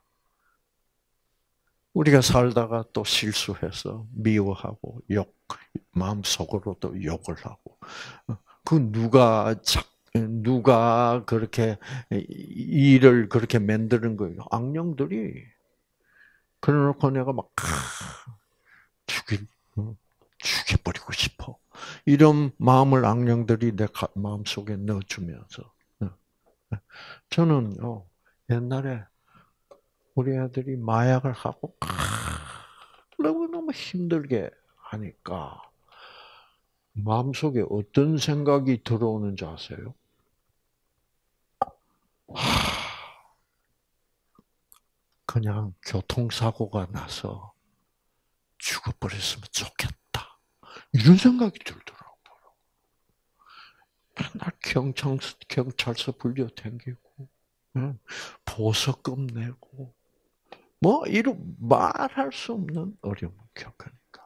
우리가 살다가 또 실수해서 미워하고 욕, 마음속으로도 욕을 하고 그 누가 자, 누가 그렇게 일을 그렇게 만드는 거예요? 악령들이. 그래놓고 내가 막 죽일, 죽여버리고 싶어. 이런 마음을 악령들이 내 마음속에 넣어주면서 저는 옛날에 우리 아들이 마약을 하고 너무너무 힘들게 하니까 마음속에 어떤 생각이 들어오는지 아세요? 그냥 교통사고가 나서 죽어버렸으면 좋겠다. 이런 생각이 들더라고요. 맨날 경찰서, 경찰서 불려다니고, 보석금 내고, 뭐, 이런 말할 수 없는 어려움을 겪으니까.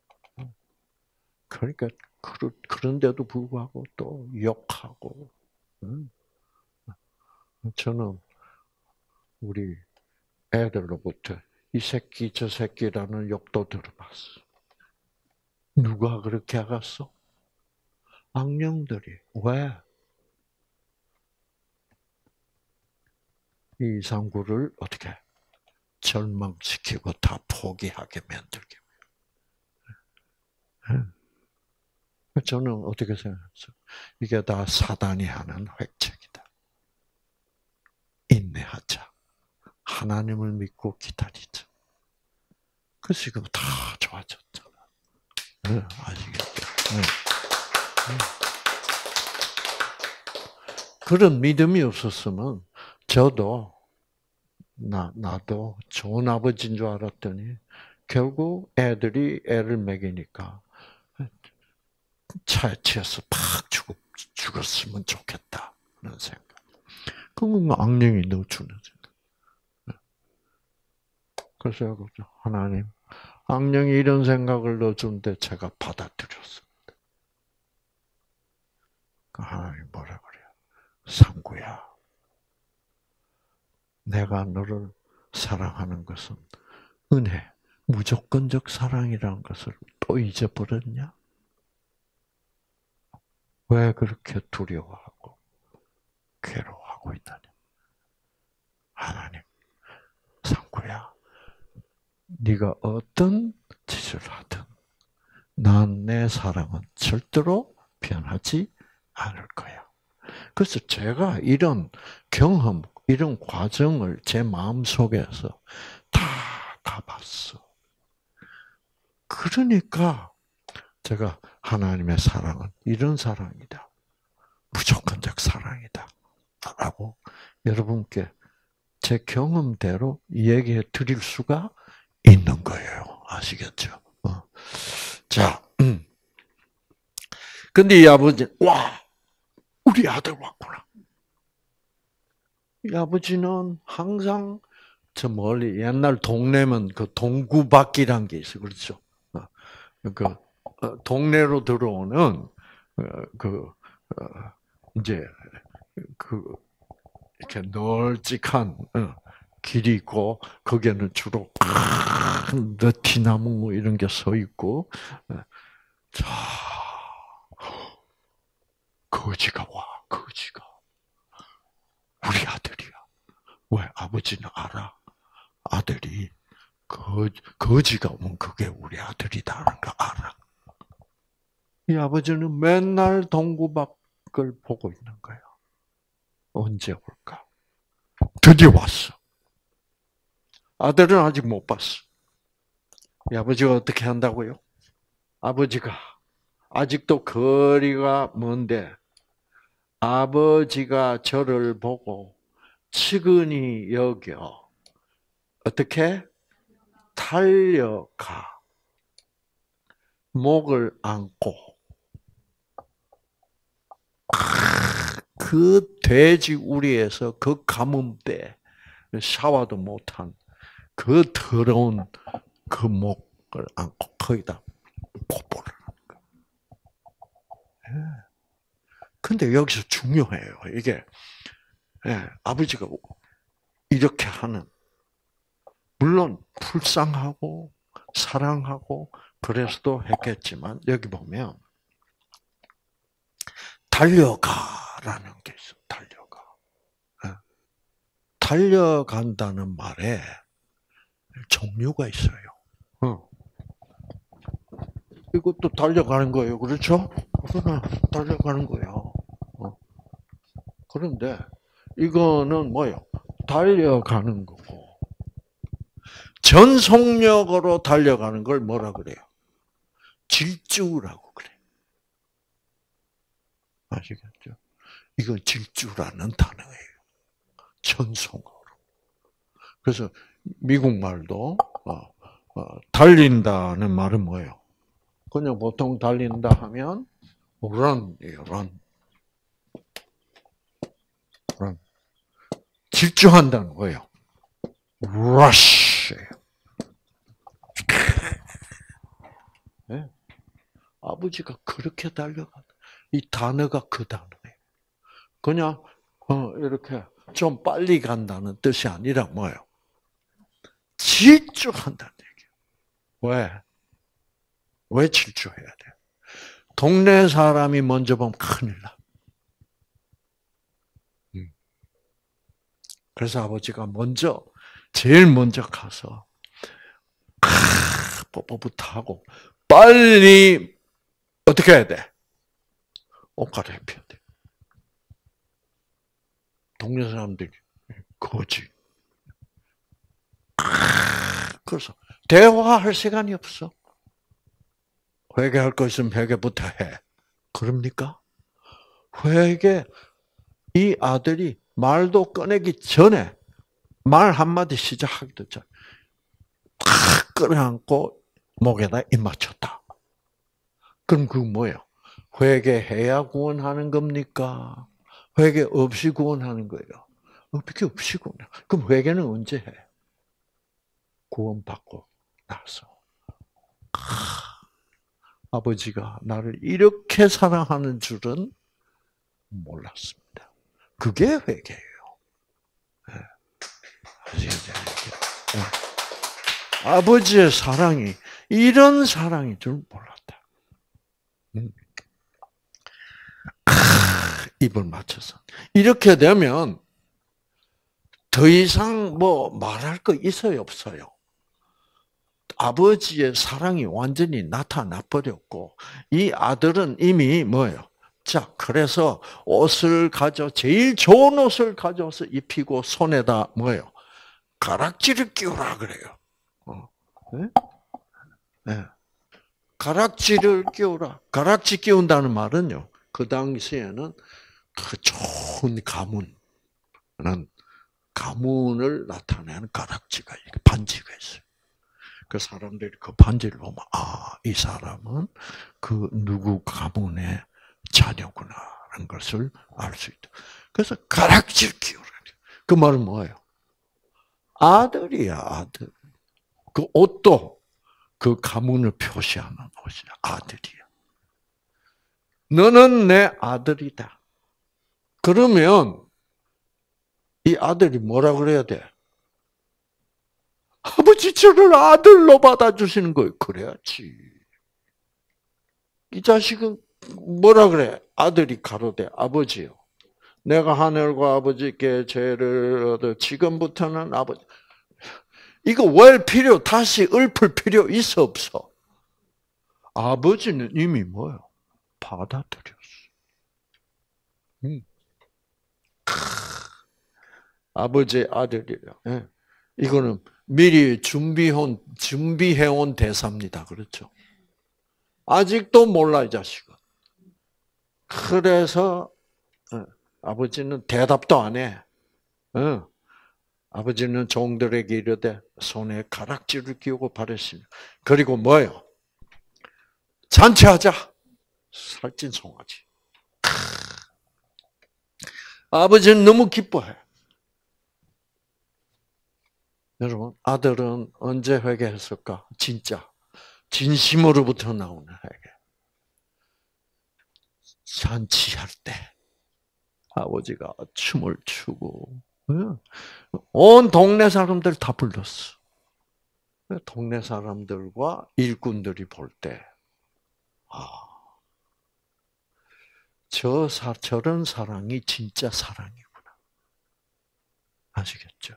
그러니까, 그런데도 불구하고 또 욕하고, 저는 우리 애들로부터 이 새끼 저 새끼라는 욕도 들어봤어. 누가 그렇게 하겠어? 악령들이. 왜? 이 이상구를 어떻게 절망시키고 다 포기하게 만들기 위해. 저는 어떻게 생각했어요? 이게 다 사단이 하는 획책이다. 인내하자. 하나님을 믿고 기다리자. 그래서 지금 다 좋아졌잖아. 네, 아시겠죠? 네. 그런 믿음이 없었으면 저도 나 나도 좋은 아버지인 줄 알았더니 결국 애들이 애를 먹이니까 차에 치여서 팍 죽었, 죽었으면 좋겠다는 생각. 그건 악령이 넣어주는 생각. 그래서 하나님, 악령이 이런 생각을 넣어주는데 제가 받아들였습니다. 하나님 뭐라 그래요? 상구야, 내가 너를 사랑하는 것은 은혜, 무조건적 사랑이라는 것을 또 잊어버렸냐? 왜 그렇게 두려워하고 하고 있다니. 하나님, 상구야, 네가 어떤 짓을 하든 난 내 사랑은 절대로 변하지 않을 거야. 그래서 제가 이런 경험, 이런 과정을 제 마음속에서 다 가봤어. 그러니까 제가 하나님의 사랑은 이런 사랑이다. 무조건적 사랑이다. 라고 여러분께 제 경험대로 얘기해 드릴 수가 있는 거예요. 아시겠죠? 어. 자, 음. 근데 이 아버지, 와, 우리 아들 왔구나. 이 아버지는 항상 저 멀리 옛날 동네면 그 동구박이란 게 있어, 그렇죠? 어, 그 어, 동네로 들어오는 어, 그 어, 이제 그 이렇게 널찍한 길이 있고 거기에는 주로 큰 느티나무 뭐 이런 게 서 있고, 자, 거지가 와, 거지가 우리 아들이야. 왜? 아버지는 알아. 아들이 거, 거지가 오면 그게 우리 아들이다라는 거 알아. 이 아버지는 맨날 동구박을 보고 있는 거야. 언제 올까? 드디어 왔어. 아들은 아직 못 봤어. 이 아버지가 어떻게 한다고요? 아버지가 아직도 거리가 먼데 아버지가 저를 보고 측은히 여겨 어떻게 달려가 목을 안고 그 돼지 우리에서 그 가뭄때 샤워도 못한 그 더러운 그 목을 안고 거기다 뽀뽀를 하는 거예요. 근데 여기서 중요해요. 이게 예, 아버지가 이렇게 하는, 물론 불쌍하고 사랑하고 그래서도 했겠지만 여기 보면 달려가라는 게 있어. 달려가. 예. 달려간다는 말에 종류가 있어요. 어. 이것도 달려가는 거예요. 그렇죠? 그러나 달려가는 거예요. 어. 그런데 이거는 뭐예요? 달려가는 거고 전속력으로 달려가는 걸 뭐라 그래요? 질주라고 그래. 아시겠죠? 이건 질주라는 단어예요. 전속으로. 그래서 미국 말도 어, 어, 달린다는 말은 뭐예요? 그냥 보통 달린다 하면 run이에요. run. run. 질주한다는 거예요. rush예요. 네? 아버지가 그렇게 달려가. 이 단어가 그 단어예요. 그냥 어, 이렇게 좀 빨리 간다는 뜻이 아니라 뭐예요? 질주한다는 얘기예요. 왜? 왜 질주해야 돼? 동네 사람이 먼저 보면 큰일 나. 그래서 아버지가 먼저, 제일 먼저 가서 뽀뽀부터 하고 빨리 어떻게 해야 돼? 옷 갈아입혀야 돼. 동네 사람들이 거지. 그래서 대화할 시간이 없어. 회개할 거 있으면 회개부터 해. 그럽니까? 회개, 이 아들이 말도 꺼내기 전에 말 한마디 시작하기도 전에 탁 끌어안고 목에다 입 맞췄다. 그럼 그거 뭐예요? 회개해야 구원하는 겁니까? 회개 없이 구원하는 거예요. 어떻게 없이 구원해? 그럼 회개는 언제 해? 구원받고 나서. 아버지가 나를 이렇게 사랑하는 줄은 몰랐습니다. 그게 회개예요. 아버지의 사랑이 이런 사랑인 줄 몰랐다. 입을 맞춰서. 이렇게 되면 더 이상 뭐 말할 거 있어요, 없어요? 아버지의 사랑이 완전히 나타나 버렸고, 이 아들은 이미 뭐예요? 자, 그래서 옷을 가져, 제일 좋은 옷을 가져와서 입히고, 손에다 뭐예요? 가락지를 끼우라 그래요. 어. 네? 네. 가락지를 끼우라. 가락지 끼운다는 말은요, 그 당시에는 그 좋은 가문은, 가문을 나타내는 가락지가, 반지가 있어요. 그 사람들이 그 반지를 보면, 아, 이 사람은 그 누구 가문의 자녀구나라는 것을 알 수 있다. 그래서 가락지를 끼우라. 그 말은 뭐예요? 아들이야, 아들. 그 옷도 그 가문을 표시하는 옷이야, 아들이야. 너는 내 아들이다. 그러면 이 아들이 뭐라 그래야 돼? 아버지 저를 아들로 받아주시는 거예요. 그래야지. 이 자식은 뭐라 그래? 아들이 가로되 아버지요. 내가 하늘과 아버지께 죄를 얻어 지금부터는 아버지. 이거 월 필요, 다시 읊을 필요 있어 없어? 아버지는 이미 뭐요? 받아들였어. 음. 아버지의 아들이라. 예. 이거는 미리 준비해온, 준비해온 대사입니다. 그렇죠? 아직도 몰라, 이 자식은. 그래서, 예. 아버지는 대답도 안 해. 예. 아버지는 종들에게 이르되 손에 가락지를 끼우고 바르시며 그리고 뭐예요? 잔치하자. 살찐 송아지. 아버지는 너무 기뻐해. 여러분, 아들은 언제 회개했을까? 진짜 진심으로부터 나오는 회개. 잔치할 때 아버지가 춤을 추고 온 동네 사람들 다 불렀어. 동네 사람들과 일꾼들이 볼 때, 아, 저 사, 저런 사랑이 진짜 사랑이구나. 아시겠죠?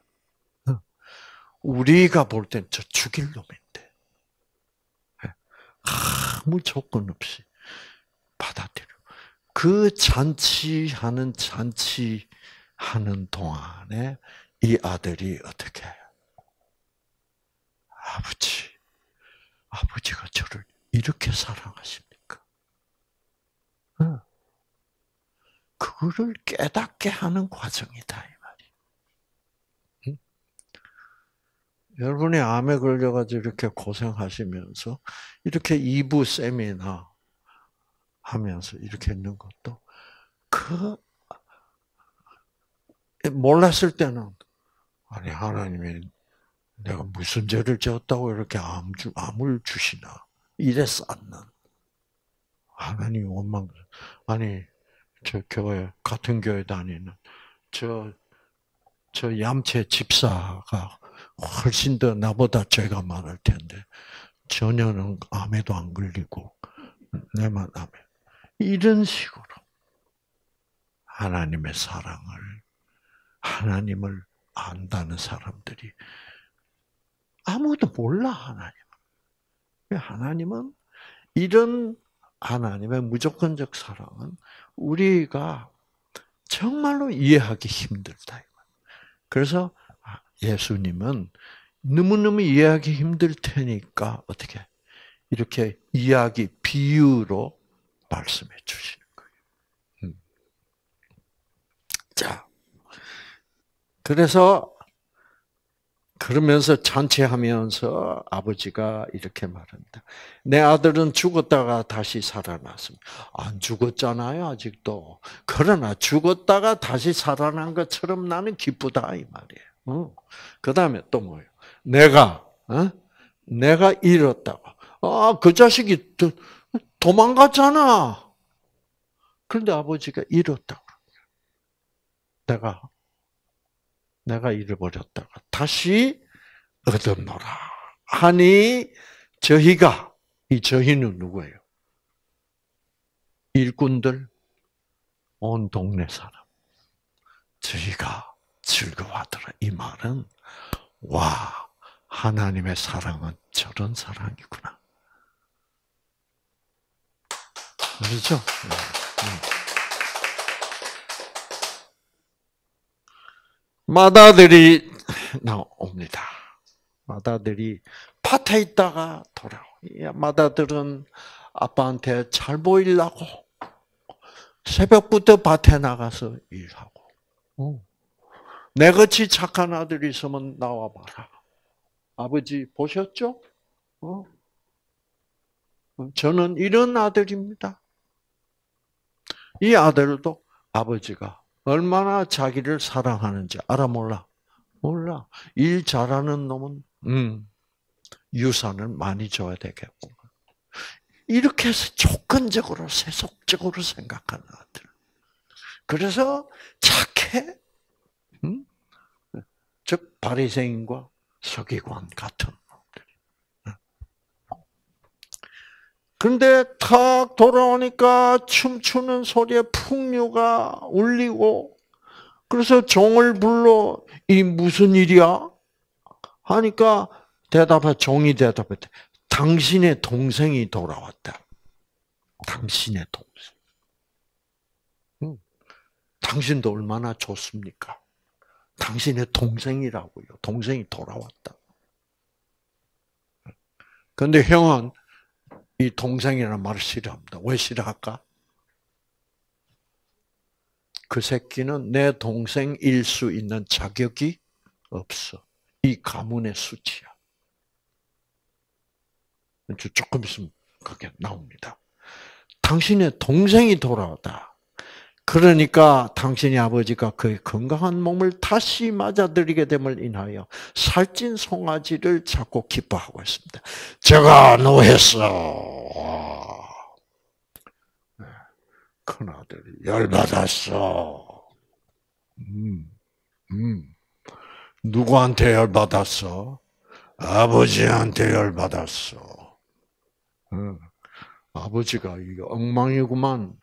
우리가 볼 땐 저 죽일 놈인데, 아무 조건 없이 받아들여. 그 잔치하는 잔치하는 동안에 이 아들이 어떻게 해요? 아버지, 아버지가 저를 이렇게 사랑하십니까? 그거를 깨닫게 하는 과정이다 이 말이에요. 여러분이 암에 걸려가지고 이렇게 고생하시면서 이렇게 이 부 세미나 하면서 이렇게 있는 것도 그 몰랐을 때는 아니 하나님이 내가 무슨 죄를 지었다고 이렇게 암 주, 암을 주시나 이래서 않는 하나님 원망. 아니 저 교회 같은 교회 다니는 저 저 얌체 집사가 훨씬 더 나보다 죄가 많을 텐데 전혀는 암에도 안 걸리고 내만 암에 이런 식으로 하나님의 사랑을 하나님을 안다는 사람들이 아무도 몰라 하나님. 하나님은 이런 하나님의 무조건적 사랑은 우리가 정말로 이해하기 힘들다. 그래서 예수님은 너무너무 이해하기 힘들 테니까 어떻게 이렇게 이야기 비유로 말씀해 주시는 거예요. 음. 자, 그래서 그러면서 잔치하면서 아버지가 이렇게 말합니다. 내 아들은 죽었다가 다시 살아났습니다. 안 죽었잖아요, 아직도. 그러나 죽었다가 다시 살아난 것처럼 나는 기쁘다 이 말이에요. 어. 그 다음에 또 뭐예요? 내가 어? 내가 잃었다고. 아, 그 자식이 도, 도망갔잖아. 그런데 아버지가 잃었다고. 내가 내가 잃어버렸다가 다시 얻었노라 하니 저희가 이 저희는 누구예요? 일꾼들, 온 동네 사람. 저희가 즐거워하더라. 이 말은 와, 하나님의 사랑은 저런 사랑이구나. 그렇죠? 맏아들이 나옵니다. 맏아들이 밭에 있다가 돌아오. 맏아들은 아빠한테 잘 보이려고 새벽부터 밭에 나가서 일하고. 내같이 착한 아들이 있으면 나와봐라. 아버지 보셨죠? 어? 저는 이런 아들입니다. 이 아들도 아버지가 얼마나 자기를 사랑하는지 알아 몰라? 몰라. 일 잘하는 놈은 음, 유산을 많이 줘야 되겠고. 이렇게 해서 조건적으로 세속적으로 생각하는 아들. 그래서 착해. 음? 즉 바리새인과 서기관 같은 놈들. 그런데 탁 돌아오니까 춤추는 소리에 풍류가 울리고, 그래서 종을 불러 이 무슨 일이야? 하니까 대답해 종이 대답했대. 당신의 동생이 돌아왔다. 당신의 동생. 음. 당신도 얼마나 좋습니까? 당신의 동생이라고요. 동생이 돌아왔다. 그런데 형은 이 동생이라는 말을 싫어합니다. 왜 싫어할까? 그 새끼는 내 동생일 수 있는 자격이 없어. 이 가문의 수치야. 조금 있으면 그게 나옵니다. 당신의 동생이 돌아오다. 그러니까 당신의 아버지가 그의 건강한 몸을 다시 맞아들이게 됨을 인하여 살찐 송아지를 잡고 기뻐하고 있습니다. 제가 노했어. 큰아들이 열받았어. 음, 음. 누구한테 열받았어? 아버지한테 열받았어. 응. 아버지가 이게 엉망이구만.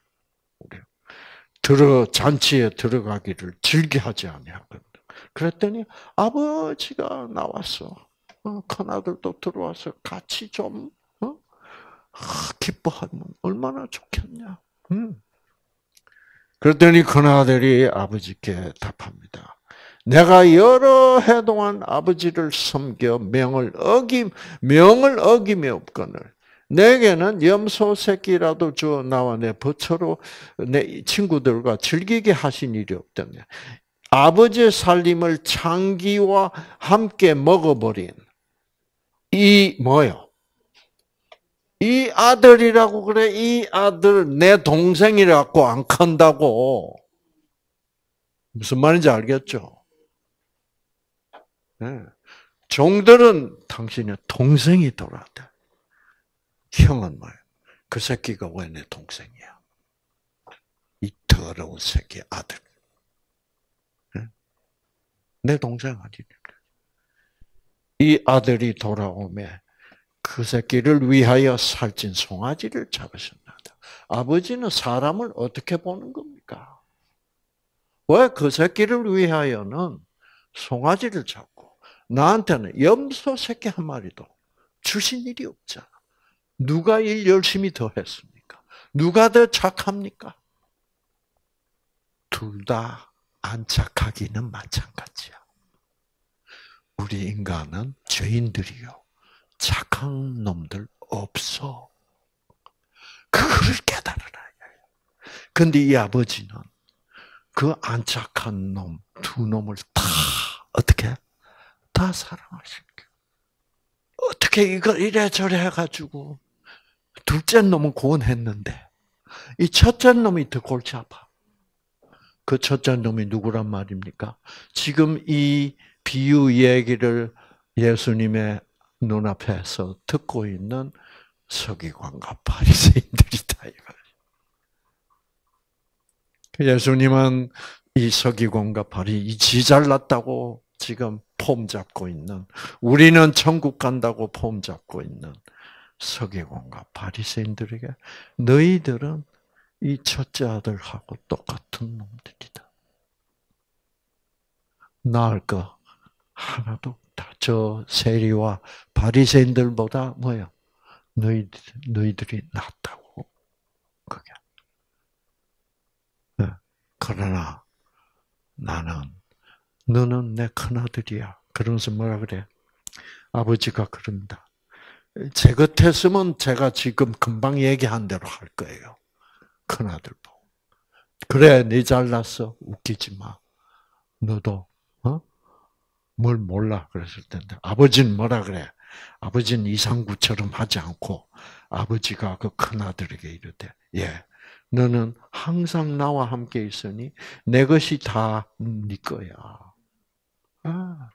들어 잔치에 들어가기를 즐겨하지 아니하거든. 그랬더니 아버지가 나왔어. 어, 큰아들도 들어와서 같이 좀 어? 아, 기뻐하면 얼마나 좋겠냐. 응. 그랬더니 큰아들이 아버지께 답합니다. 내가 여러 해 동안 아버지를 섬겨 명을 어김 명을 어김이 없거늘 내게는 염소 새끼라도 주어 나와 내 버처로 내 친구들과 즐기게 하신 일이 없다며. 아버지의 살림을 창기와 함께 먹어버린 이 뭐요? 이 아들이라고 그래. 이 아들 내 동생이라고 안 큰다고. 무슨 말인지 알겠죠? 네. 종들은 당신의 동생이 돌아왔다. 형은 뭐예요? 그 새끼가 왜 내 동생이야? 이 더러운 새끼 아들. 네? 내 동생 아니니까. 이 아들이 돌아오면 그 새끼를 위하여 살찐 송아지를 잡으셨나다. 아버지는 사람을 어떻게 보는 겁니까? 왜 그 새끼를 위하여는 송아지를 잡고 나한테는 염소 새끼 한 마리도 주신 일이 없잖아. 누가 일 열심히 더 했습니까? 누가 더 착합니까? 둘 다 안 착하기는 마찬가지야. 우리 인간은 죄인들이요. 착한 놈들 없어. 그거를 깨달아야 해요. 근데 이 아버지는 그 안 착한 놈, 두 놈을 다 어떻게? 다 사랑하시는 거예요. 어떻게 이걸 이래저래 해가지고 둘째 놈은 구원했는데 이 첫째 놈이 더 골치 아파. 그 첫째 놈이 누구란 말입니까? 지금 이 비유 얘기를 예수님의 눈앞에서 듣고 있는 서기관과 바리새인들이다. 예수님은 이 서기관과 바리 지 잘났다고 지금 폼 잡고 있는, 우리는 천국 간다고 폼 잡고 있는 서기관과 바리새인들에게 너희들은 이 첫째 아들하고 똑같은 놈들이다. 나을 거 하나도 없다. 저 세리와 바리새인들보다 뭐요? 너희 너희들이 낫다고. 그게. 네. 그러나 나는 너는 내 큰아들이야. 그러면서 뭐라 그래? 아버지가 그럽니다. 제 곁에서면 제가 지금 금방 얘기한 대로 할 거예요. 큰아들 보고. 그래, 네 잘났어. 웃기지 마. 너도 어? 뭘 몰라 그랬을 텐데 아버지는 뭐라 그래? 아버지는 이상구처럼 하지 않고 아버지가 그 큰아들에게 이르되 예, 너는 항상 나와 함께 있으니 내 것이 다 네 거야. 아,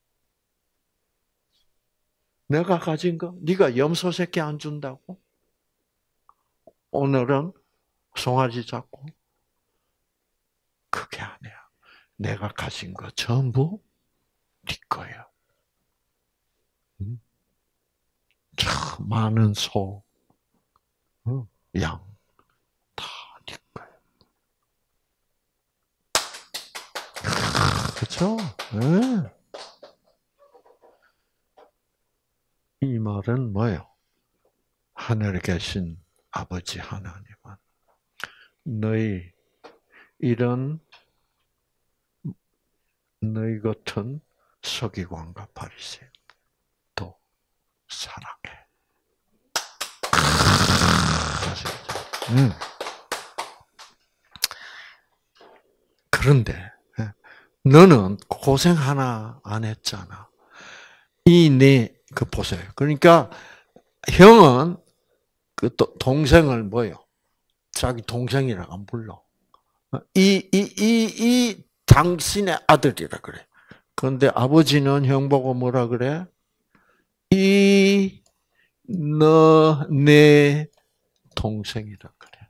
내가 가진 거 네가 염소 새끼 안 준다고? 오늘은 송아지 잡고 그게 아니야. 내가 가진 거 전부 네 거야. 참 많은 소, 양, 다 네 거야. 그렇죠? 네. 이 말은 뭐예요? 하늘에 계신 아버지 하나님은 너희 이런 너희 같은 서기관과 바리새인도 사랑해. 음. 그런데 너는 고생 하나 안 했잖아. 이 네 그 보세요. 그러니까 형은 그 동생을 뭐요? 자기 동생이라고 안 불러. 이 이 이 이 당신의 아들이라 그래. 그런데 아버지는 형 보고 뭐라 그래? 이 너 내 동생이라 그래.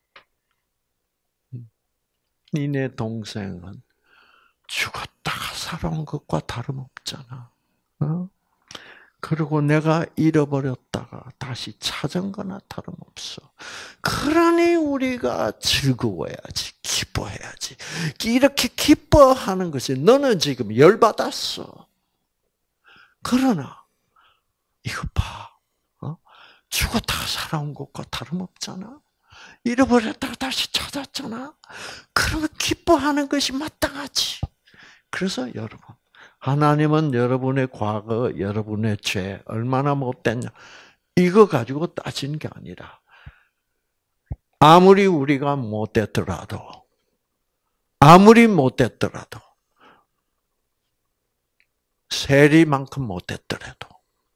니네 동생은 죽었다가 살아온 것과 다름없잖아. 어? 그리고 내가 잃어버렸다가 다시 찾은 거나 다름없어. 그러니 우리가 즐거워야지, 기뻐해야지. 이렇게 기뻐하는 것이 너는 지금 열받았어. 그러나 이거 봐. 어? 죽었다가 살아온 것과 다름없잖아. 잃어버렸다가 다시 찾았잖아. 그러면 기뻐하는 것이 마땅하지. 그래서 여러분, 하나님은 여러분의 과거, 여러분의 죄 얼마나 못됐냐 이거 가지고 따지는 게 아니라 아무리 우리가 못됐더라도 아무리 못됐더라도 세리만큼 못됐더라도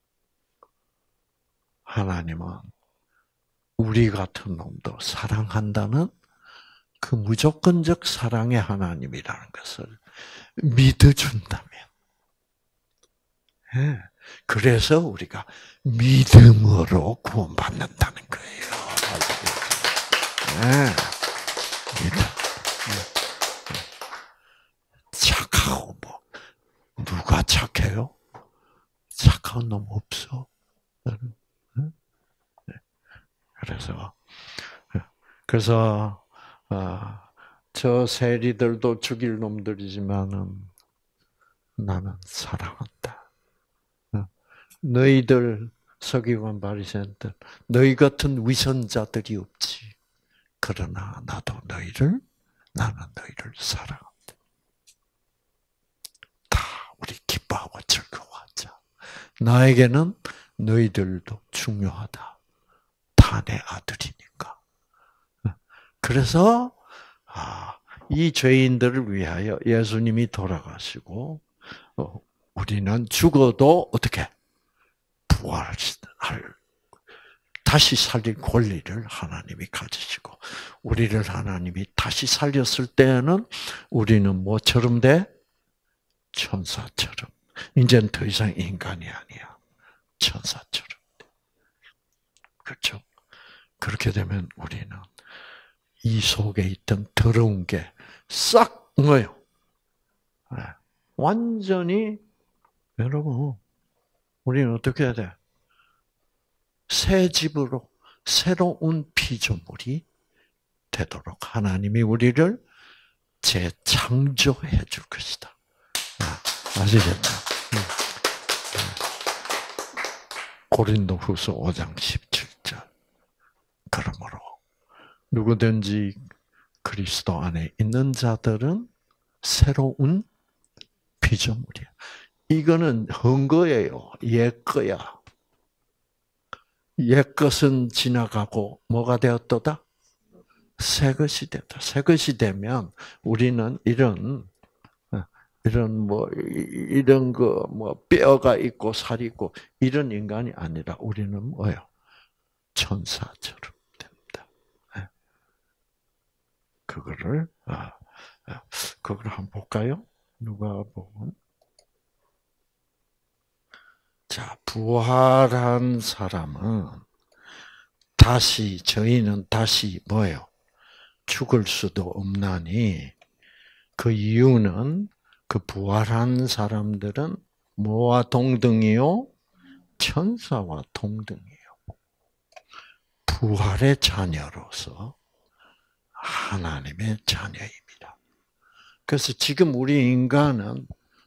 하나님은 우리 같은 놈도 사랑한다는 그 무조건적 사랑의 하나님이라는 것을 믿어준다면 예. 그래서 우리가 믿음으로 구원받는다는 거예요. 네. 믿음. 착하고 뭐 누가 착해요? 착한 놈 없어. 그래서 그래서 저 세리들도 죽일 놈들이지만은 나는 사랑한다. 너희들 서기관 바리새인들 너희 같은 위선자들이 없지. 그러나 나도 너희를 나는 너희를 사랑한다. 다 우리 기뻐하고 즐거워하자. 나에게는 너희들도 중요하다. 다 내 아들이니까. 그래서 이 죄인들을 위하여 예수님이 돌아가시고 우리는 죽어도 어떻게 부활할 다시 살릴 권리를 하나님이 가지시고 우리를 하나님이 다시 살렸을 때에는 우리는 뭐처럼 돼? 천사처럼. 이제는 더 이상 인간이 아니야. 천사처럼. 그렇죠? 그렇게 되면 우리는 이 속에 있던 더러운 게 싹 뭐예요? 완전히 여러분 우리는 어떻게 해야 돼? 새 집으로 새로운 피조물이 되도록 하나님이 우리를 재창조해 줄 것이다. 아시겠죠? 고린도후서 오 장 십칠 절. 그러므로 누구든지 그리스도 안에 있는 자들은 새로운 피조물이야. 이거는 헌거예요. 옛 거야. 옛 것은 지나가고 뭐가 되었도다? 새 것이 됐다. 새 것이 되면 우리는 이런 이런 뭐 이런 거 뭐 뼈가 있고 살이 있고 이런 인간이 아니라 우리는 뭐예요? 천사처럼 됩니다. 그거를 아, 그걸 한번 볼까요? 누가 보면 자 부활한 사람은 다시 저희는 다시 뭐예요? 죽을 수도 없나니 그 이유는 그 부활한 사람들은 뭐와 동등이요? 천사와 동등이요. 부활의 자녀로서 하나님의 자녀입니다. 그래서 지금 우리 인간은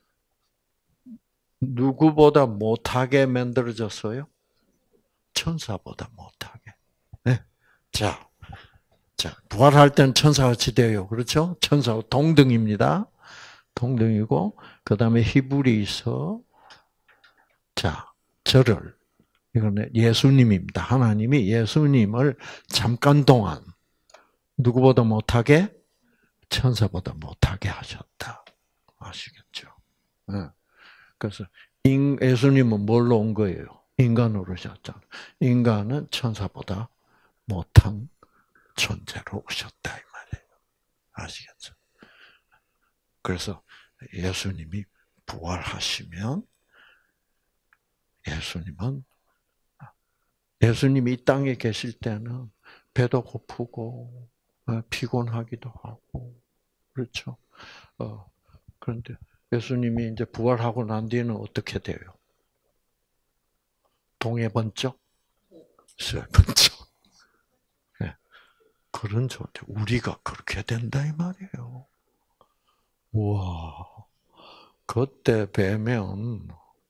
누구보다 못하게 만들어졌어요? 천사보다 못하게. 네. 자, 자, 부활할 때는 천사같이 돼요. 그렇죠? 천사와 동등입니다. 동등이고, 그 다음에 히브리서, 자, 저를, 이거는 예수님입니다. 하나님이 예수님을 잠깐 동안 누구보다 못하게, 천사보다 못하게 하셨다. 아시겠죠? 네. 그래서 예수님은 뭘로 온 거예요? 인간으로 오셨잖아요. 인간은 천사보다 못한 존재로 오셨다 이 말이에요. 아시겠죠? 그래서 예수님이 부활하시면 예수님은 예수님이 이 땅에 계실 때는 배도 고프고 피곤하기도 하고 그렇죠. 어, 그런데 예수님이 이제 부활하고 난 뒤에는 어떻게 돼요? 동해 번쩍, 새 번쩍. 네. 그런状態. 우리가 그렇게 된다 이 말이에요. 우와, 그때 뵈면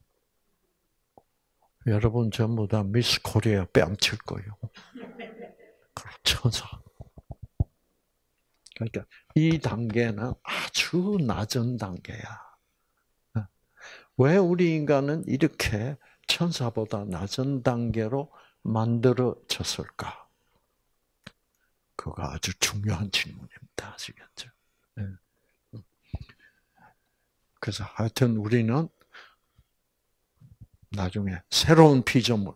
여러분 전부 다 미스 코리아 뺨칠 거예요. 천사. 그러니까 이 단계는 아주 낮은 단계야. 왜 우리 인간은 이렇게 천사보다 낮은 단계로 만들어졌을까? 그거 아주 중요한 질문입니다. 아시겠죠? 네. 그래서 하여튼 우리는 나중에 새로운 피조물,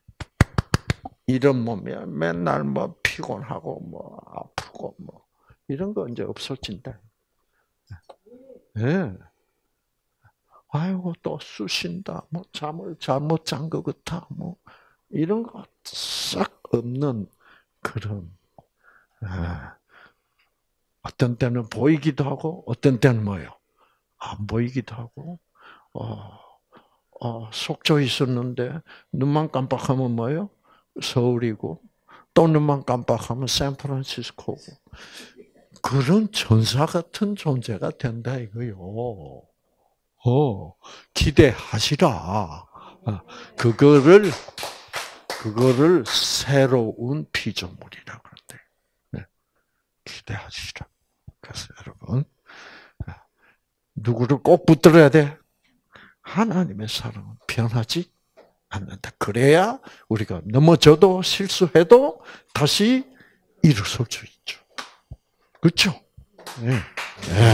이런 몸이야. 맨날 뭐 피곤하고 뭐 아프고 뭐 이런 거 이제 없어진다. 예. 네. 아이고 또 쑤신다. 뭐 잠을 잘못 잔 것 같아. 뭐 이런 거 싹 없는 그런. 아, 어떤 때는 보이기도 하고 어떤 때는 뭐예요? 안 보이기도 하고. 어, 어, 속초 있었는데 눈만 깜빡하면 뭐예요? 서울이고 또 눈만 깜빡하면 샌프란시스코고. 그런 천사 같은 존재가 된다 이거요. 어, 기대하시라. 그거를, 그거를 새로운 피조물이라 그런대. 네. 기대하시라. 그래서 여러분, 누구를 꼭 붙들어야 돼? 하나님의 사랑은 변하지 않는다. 그래야 우리가 넘어져도 실수해도 다시 일어설 수 있죠. 그렇죠? 네. 네.